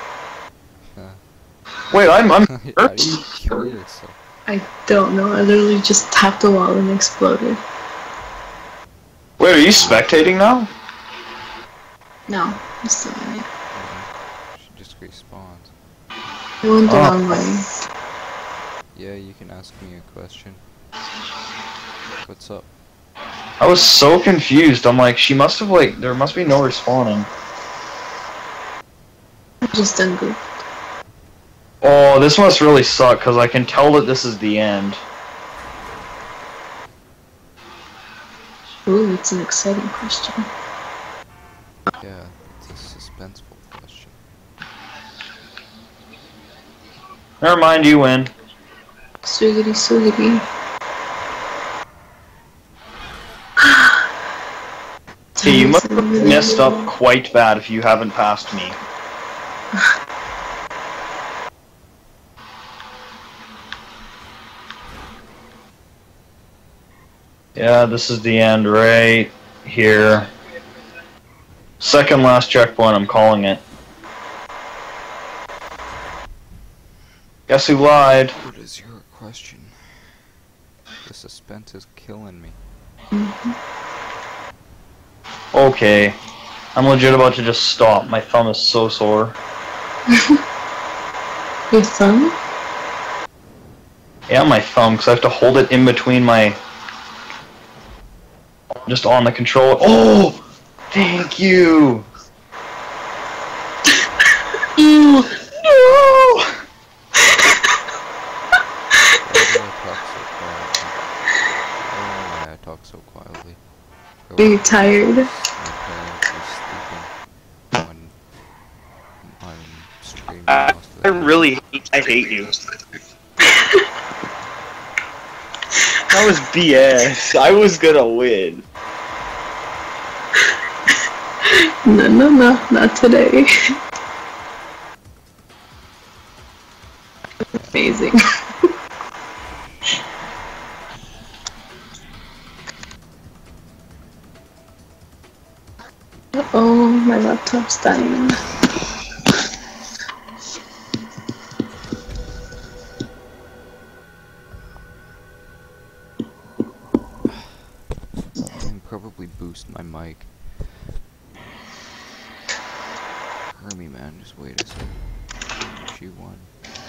Wait, I'm... I'm How do you kill yourself? I don't know. I literally just tapped the wall and exploded. Wait, are you spectating now? No, I'm still in it. She just respawns. I went the Oh. wrong way. Yeah, you can ask me a question. What's up? I was so confused. I'm like, she must have like... There must be no respawning. I just done goofed. Oh, this must really suck, because I can tell that this is the end. Ooh, it's an exciting question. Yeah, it's a suspenseful question. Never mind, you win. Swiggity swiggity. Okay, you must have messed up quite bad if you haven't passed me. Yeah, this is the end right here. Second last checkpoint, I'm calling it. Guess who lied? What is your question? The suspense is killing me. Okay. I'm legit about to just stop. My thumb is so sore. Your thumb? Yeah, my thumb, because I have to hold it in between my... Just on the controller. Oh! Thank you! No! Why do I talk so quietly? Oh, Are you tired? my parents were sleeping when I'm streaming. I really hate, I hate you. That was B S. I was gonna win. No, no, no, not today. Amazing. Uh-oh, my laptop's dying. I can probably boost my mic. Hermie man, just wait a second. She won.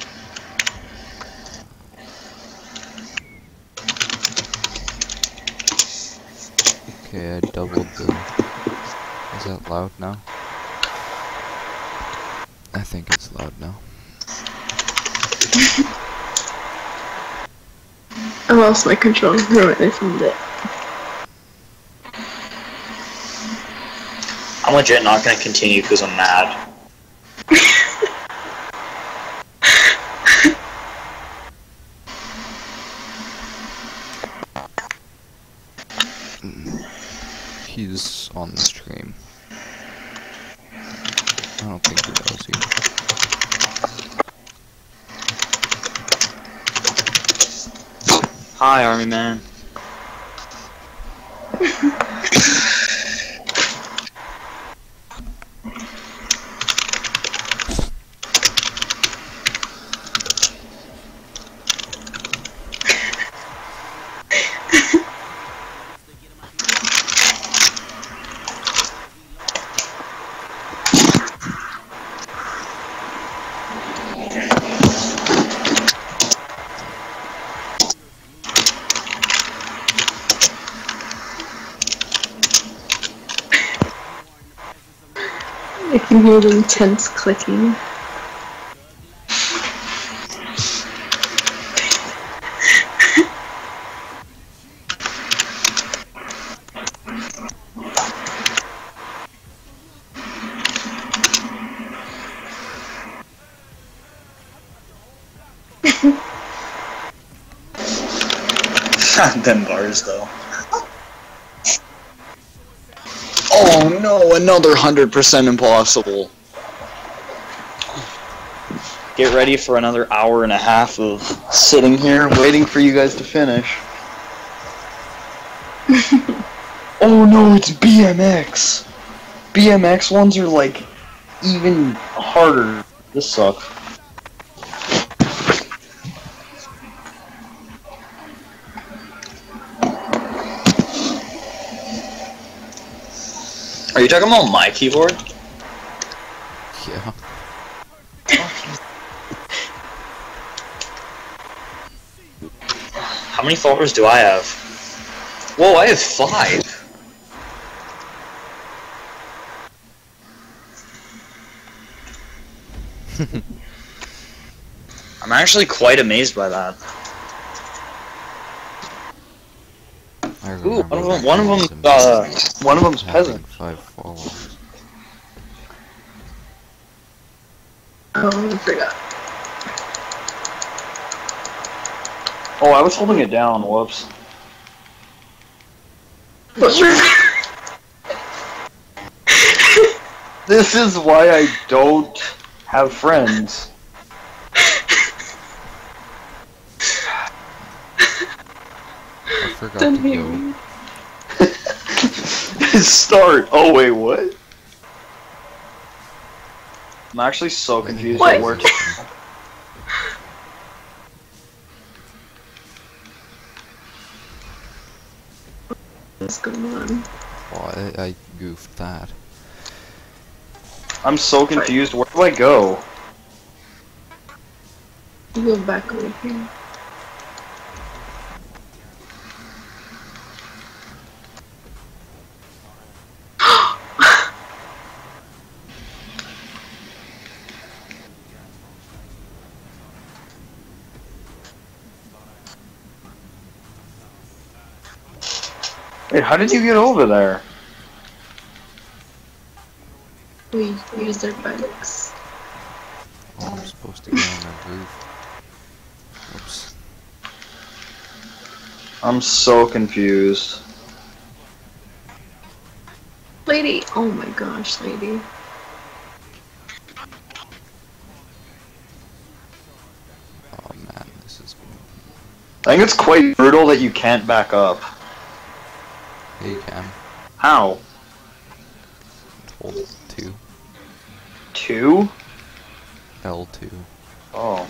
Okay, I doubled the... Is that loud now? I think it's loud now. I lost my controller right I found it. I'm legit not gonna continue because I'm mad. He's on the stream. I don't think he knows you. Hi, Army Man. I can hear the intense clicking. Them bars, though. Oh no, another one hundred percent impossible. Get ready for another hour and a half of sitting here waiting for you guys to finish. Oh no, it's B M X! B M X ones are like even harder. This sucks. Are you talking about my keyboard? Yeah. How many followers do I have? Whoa, I have five! I'm actually quite amazed by that. I Ooh, remember one of them, one of when I them, was uh, in one of them's having peasant. Five followers. Oh, I forgot. Oh, I was holding it down, whoops. This is why I don't have friends. I forgot Don't to hear go. me. Start. Oh wait, what? I'm actually so confused What? at work. What's going on? Oh, I, I goofed that. I'm so confused. Where do I go? You go back over here. Wait, how did you get over there? We use their bikes. Oh, I'm supposed supposed to go on the roof. Oops. I'm so confused. Lady, oh my gosh, lady. Oh man, this is... I think it's quite brutal that you can't back up. Yeah, you can. How? Hold two. Two? L two. Oh.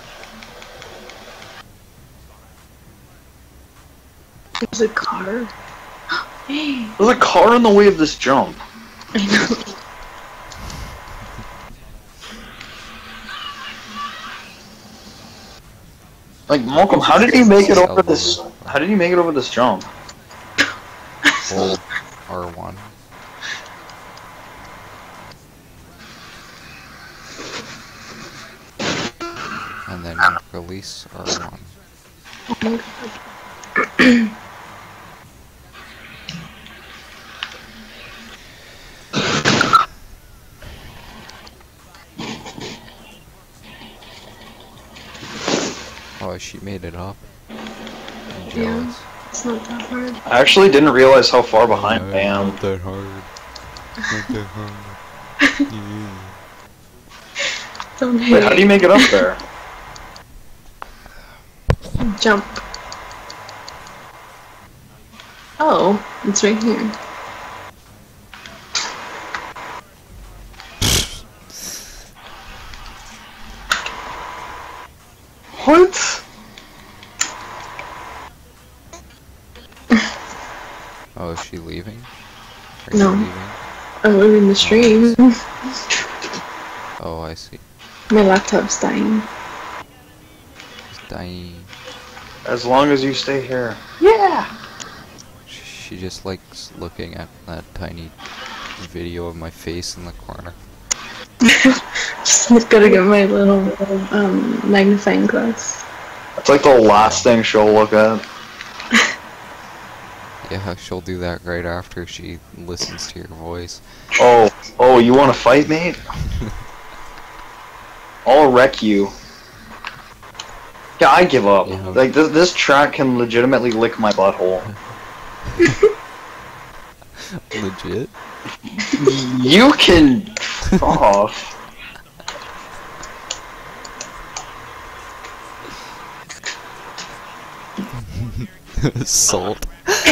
There's a car. Hey. There's a car in the way of this jump. I know. Like, Malcolm, how did you make it over this? How did you make it over this jump? Hold R one. And then release R one. Oh my god. Oh, she made it up. I'm Yeah, jealous. it's not that hard. I actually didn't realize how far behind I am. Not that hard. Not that hard. Yeah. Don't Wait, how do you make it up there? Jump. Oh, it's right here. What? Oh, is she leaving? Are No. you leaving? I'm leaving the stream. Oh, I see. My laptop's dying. It's dying. As long as you stay here. Yeah! She just likes looking at that tiny video of my face in the corner. Just gotta get my little um, magnifying glass. It's like the last thing she'll look at. Yeah, she'll do that right after she listens to your voice. Oh, oh, you want to fight, mate? I'll wreck you. Yeah, I give up. Yeah. Like, this, this track can legitimately lick my butthole. Legit? You can... F off. Salt.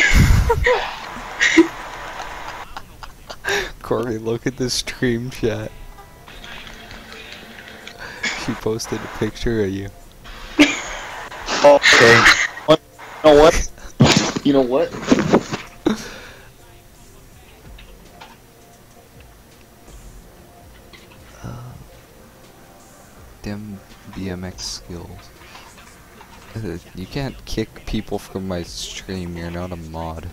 Corey, look at the stream chat. She posted a picture of you. Okay. What? You know what? You know what? Dim B M X skills. Uh, You can't kick people from my stream, you're not a mod.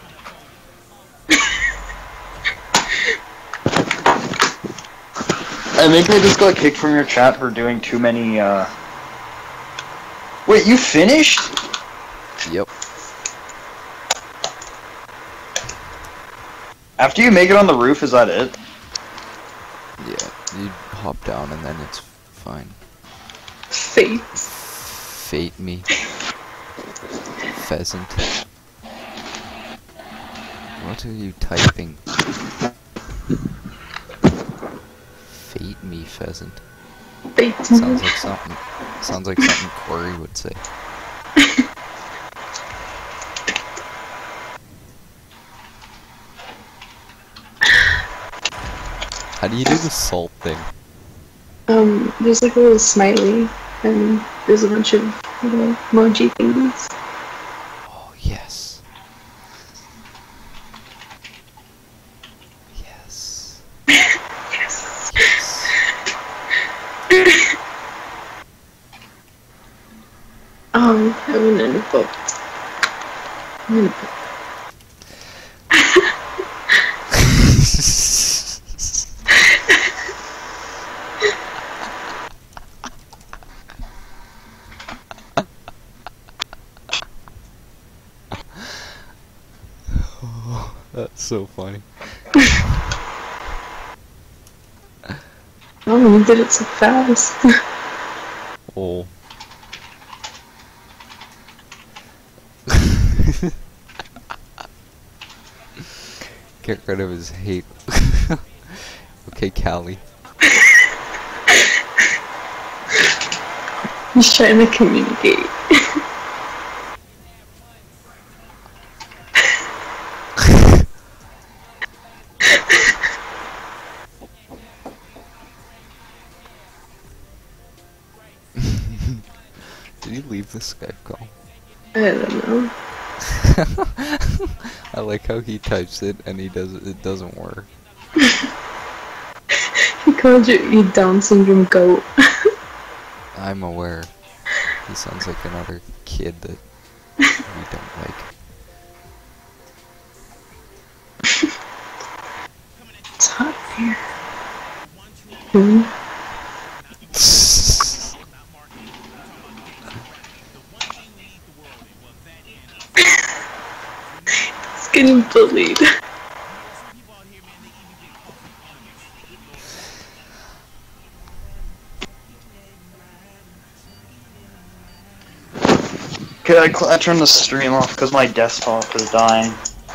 I think I just got kicked from your chat for doing too many, uh... Wait, you finished? Yep. After you make it on the roof, is that it? Yeah, you hop down and then it's fine. Fate. Fate me. Pheasant. What are you typing? Fate me, pheasant. Fate. Sounds like something. Sounds like something Corey would say. How do you do the salt thing? Um, there's like a little smiley, and there's a bunch of little emoji things. Oh yes. Yes. Yes. Yes. Um, I have an book. Mm. Oh, that's so funny. Oh, you did it so fast. Oh. Get rid of his hate. Okay, Callie. He's trying to communicate. Did you leave the Skype call? I don't know. I like how he types it and he does it doesn't work. He called you, you Down syndrome goat. I'm aware. He sounds like another kid that we don't like. It's hot here. Hmm. It's getting bullied. Okay, I, cl I turned the stream off because my desktop is dying.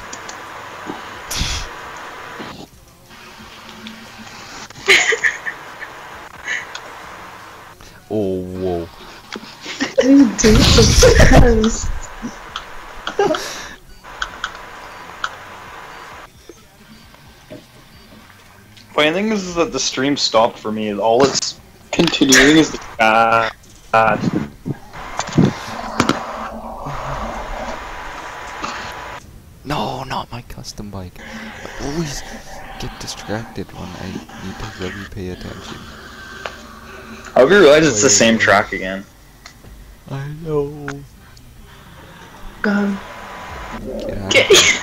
Oh, whoa. What are you doing so fast? Funny thing is that the stream stopped for me. All it's continuing is the chat. No, not my custom bike. I always get distracted when I need to really pay attention. I hope you realize it's the same track again. I know. Go. Get out Get. of here.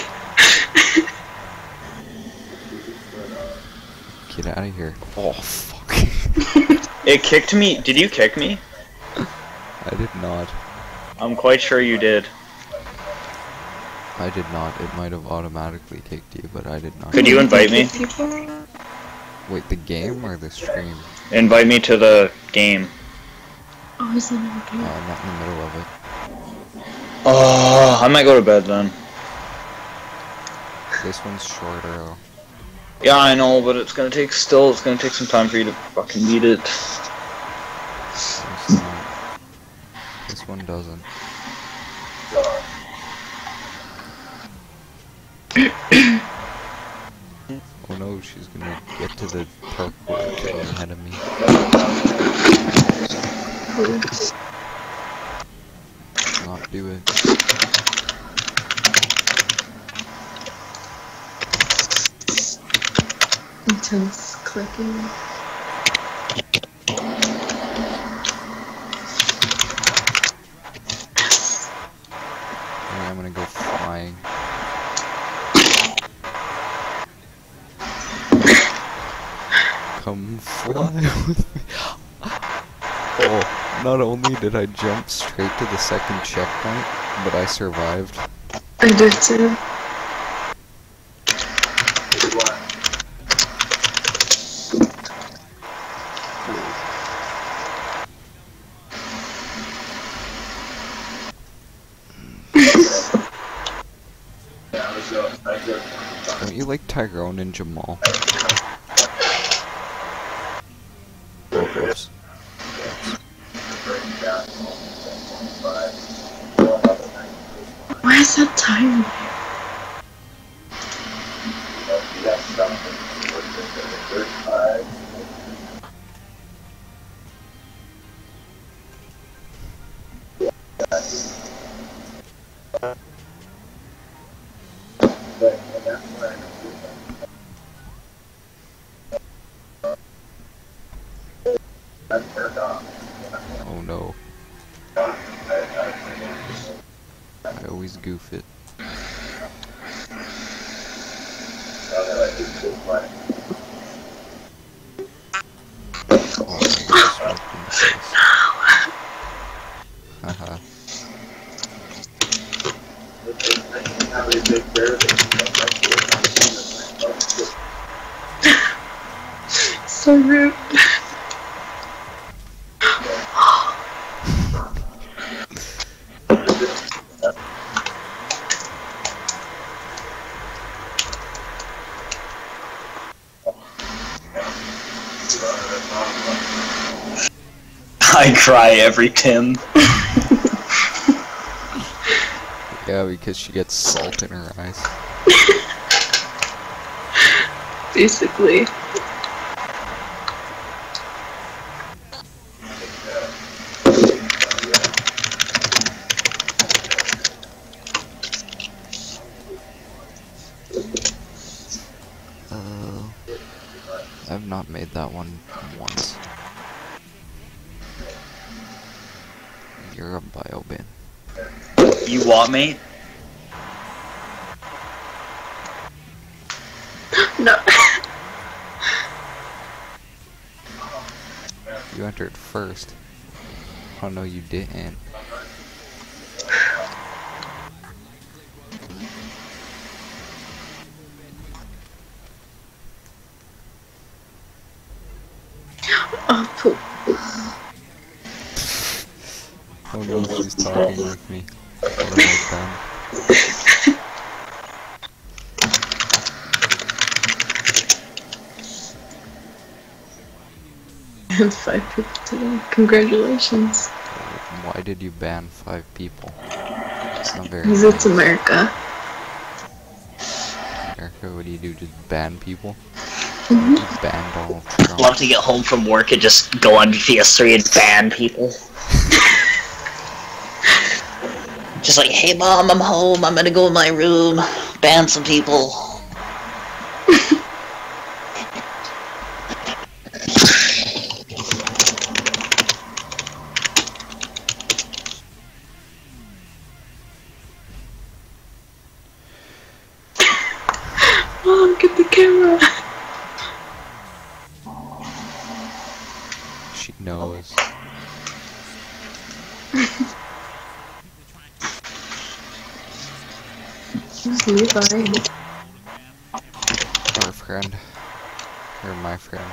Get out of here. Oh, fuck. It kicked me. Did you kick me? I did not. I'm quite sure you did. I did not. It might have automatically kicked you, but I did not. Could you invite me? Wait, the game or the stream? Invite me to the game. Oh, is that okay? Uh, I'm not in the middle of it. Oh, I might go to bed then. This one's shorter though. Yeah, I know, but it's gonna take still. It's gonna take some time for you to fucking beat it. It's not. This one doesn't. Oh no, she's gonna get to the parkour getting ahead of me. Not do it. Intense clicking. Okay, I'm gonna go flying. Come fly with me. Oh, not only did I jump straight to the second checkpoint, but I survived. I did too. Don't you like Tyrone and Jamal? Oops. Why is that time? Oh no. I always goof it. Oh, haha. So rude. I cry every Tim. Yeah, because she gets salt in her eyes. Basically. Uh, I've not made that one once. You're a bio bin. You what, mate? No. You entered first. Oh no, you didn't. Oh, poop. Oh no, she's talking with me. What have I done? And five people today. Congratulations. Why did you ban five people? It's not very Because nice. it's America. America, what do you do? Just ban people? Mm-hmm. You ban Donald Trump. Love to get home from work and just go on P S three and ban people. Just like, hey mom, I'm home, I'm gonna go in my room, ban some people. Mom, get the camera. She knows. Who's Levi? Our friend. Or my friend.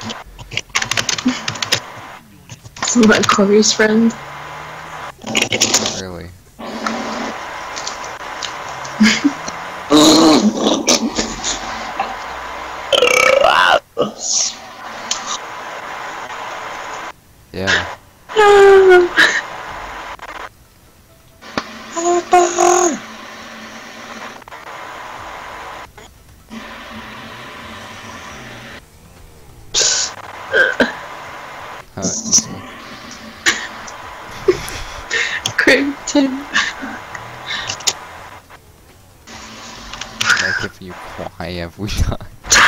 It's my Corey's friend. Not really. Yeah. Huh, easy. Craig Tim. Like if you why have we done?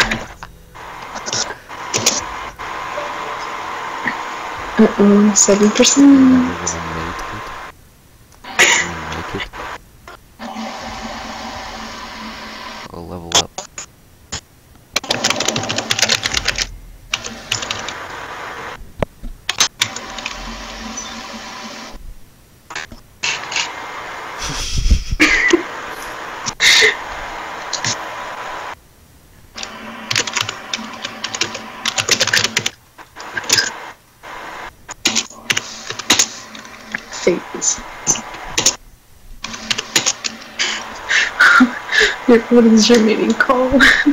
Uh-oh, seven You're percent. never gonna make it. Can you make it? Go level up. Phase. What is your meeting call?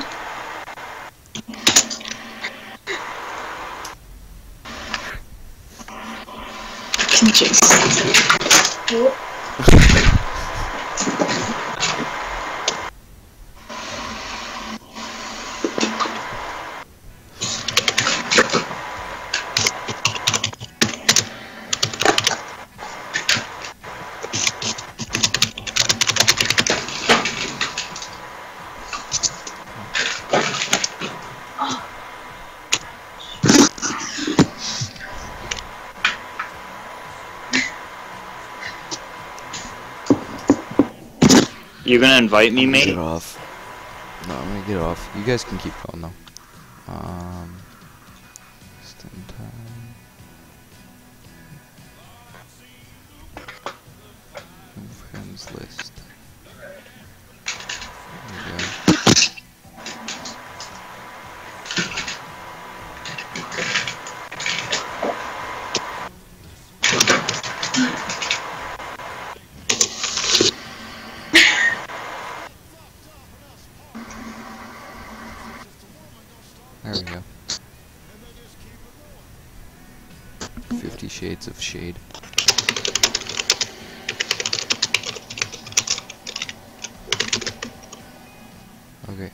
Fucking Jason. What? You gonna invite me, I'm gonna mate? get off. No, I'm gonna get off. You guys can keep going though. Um, just in time. Friends list. There we go. There we go. Fifty Shades of Shade. Okay.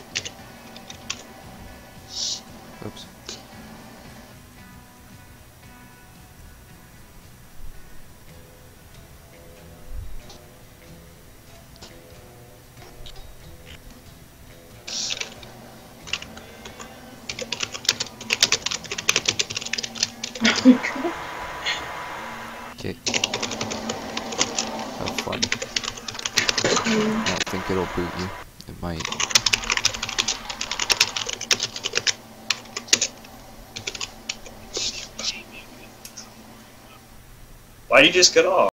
Oops. Okay. Have fun. I don't think it'll boot you. It might. Why'd you just get off?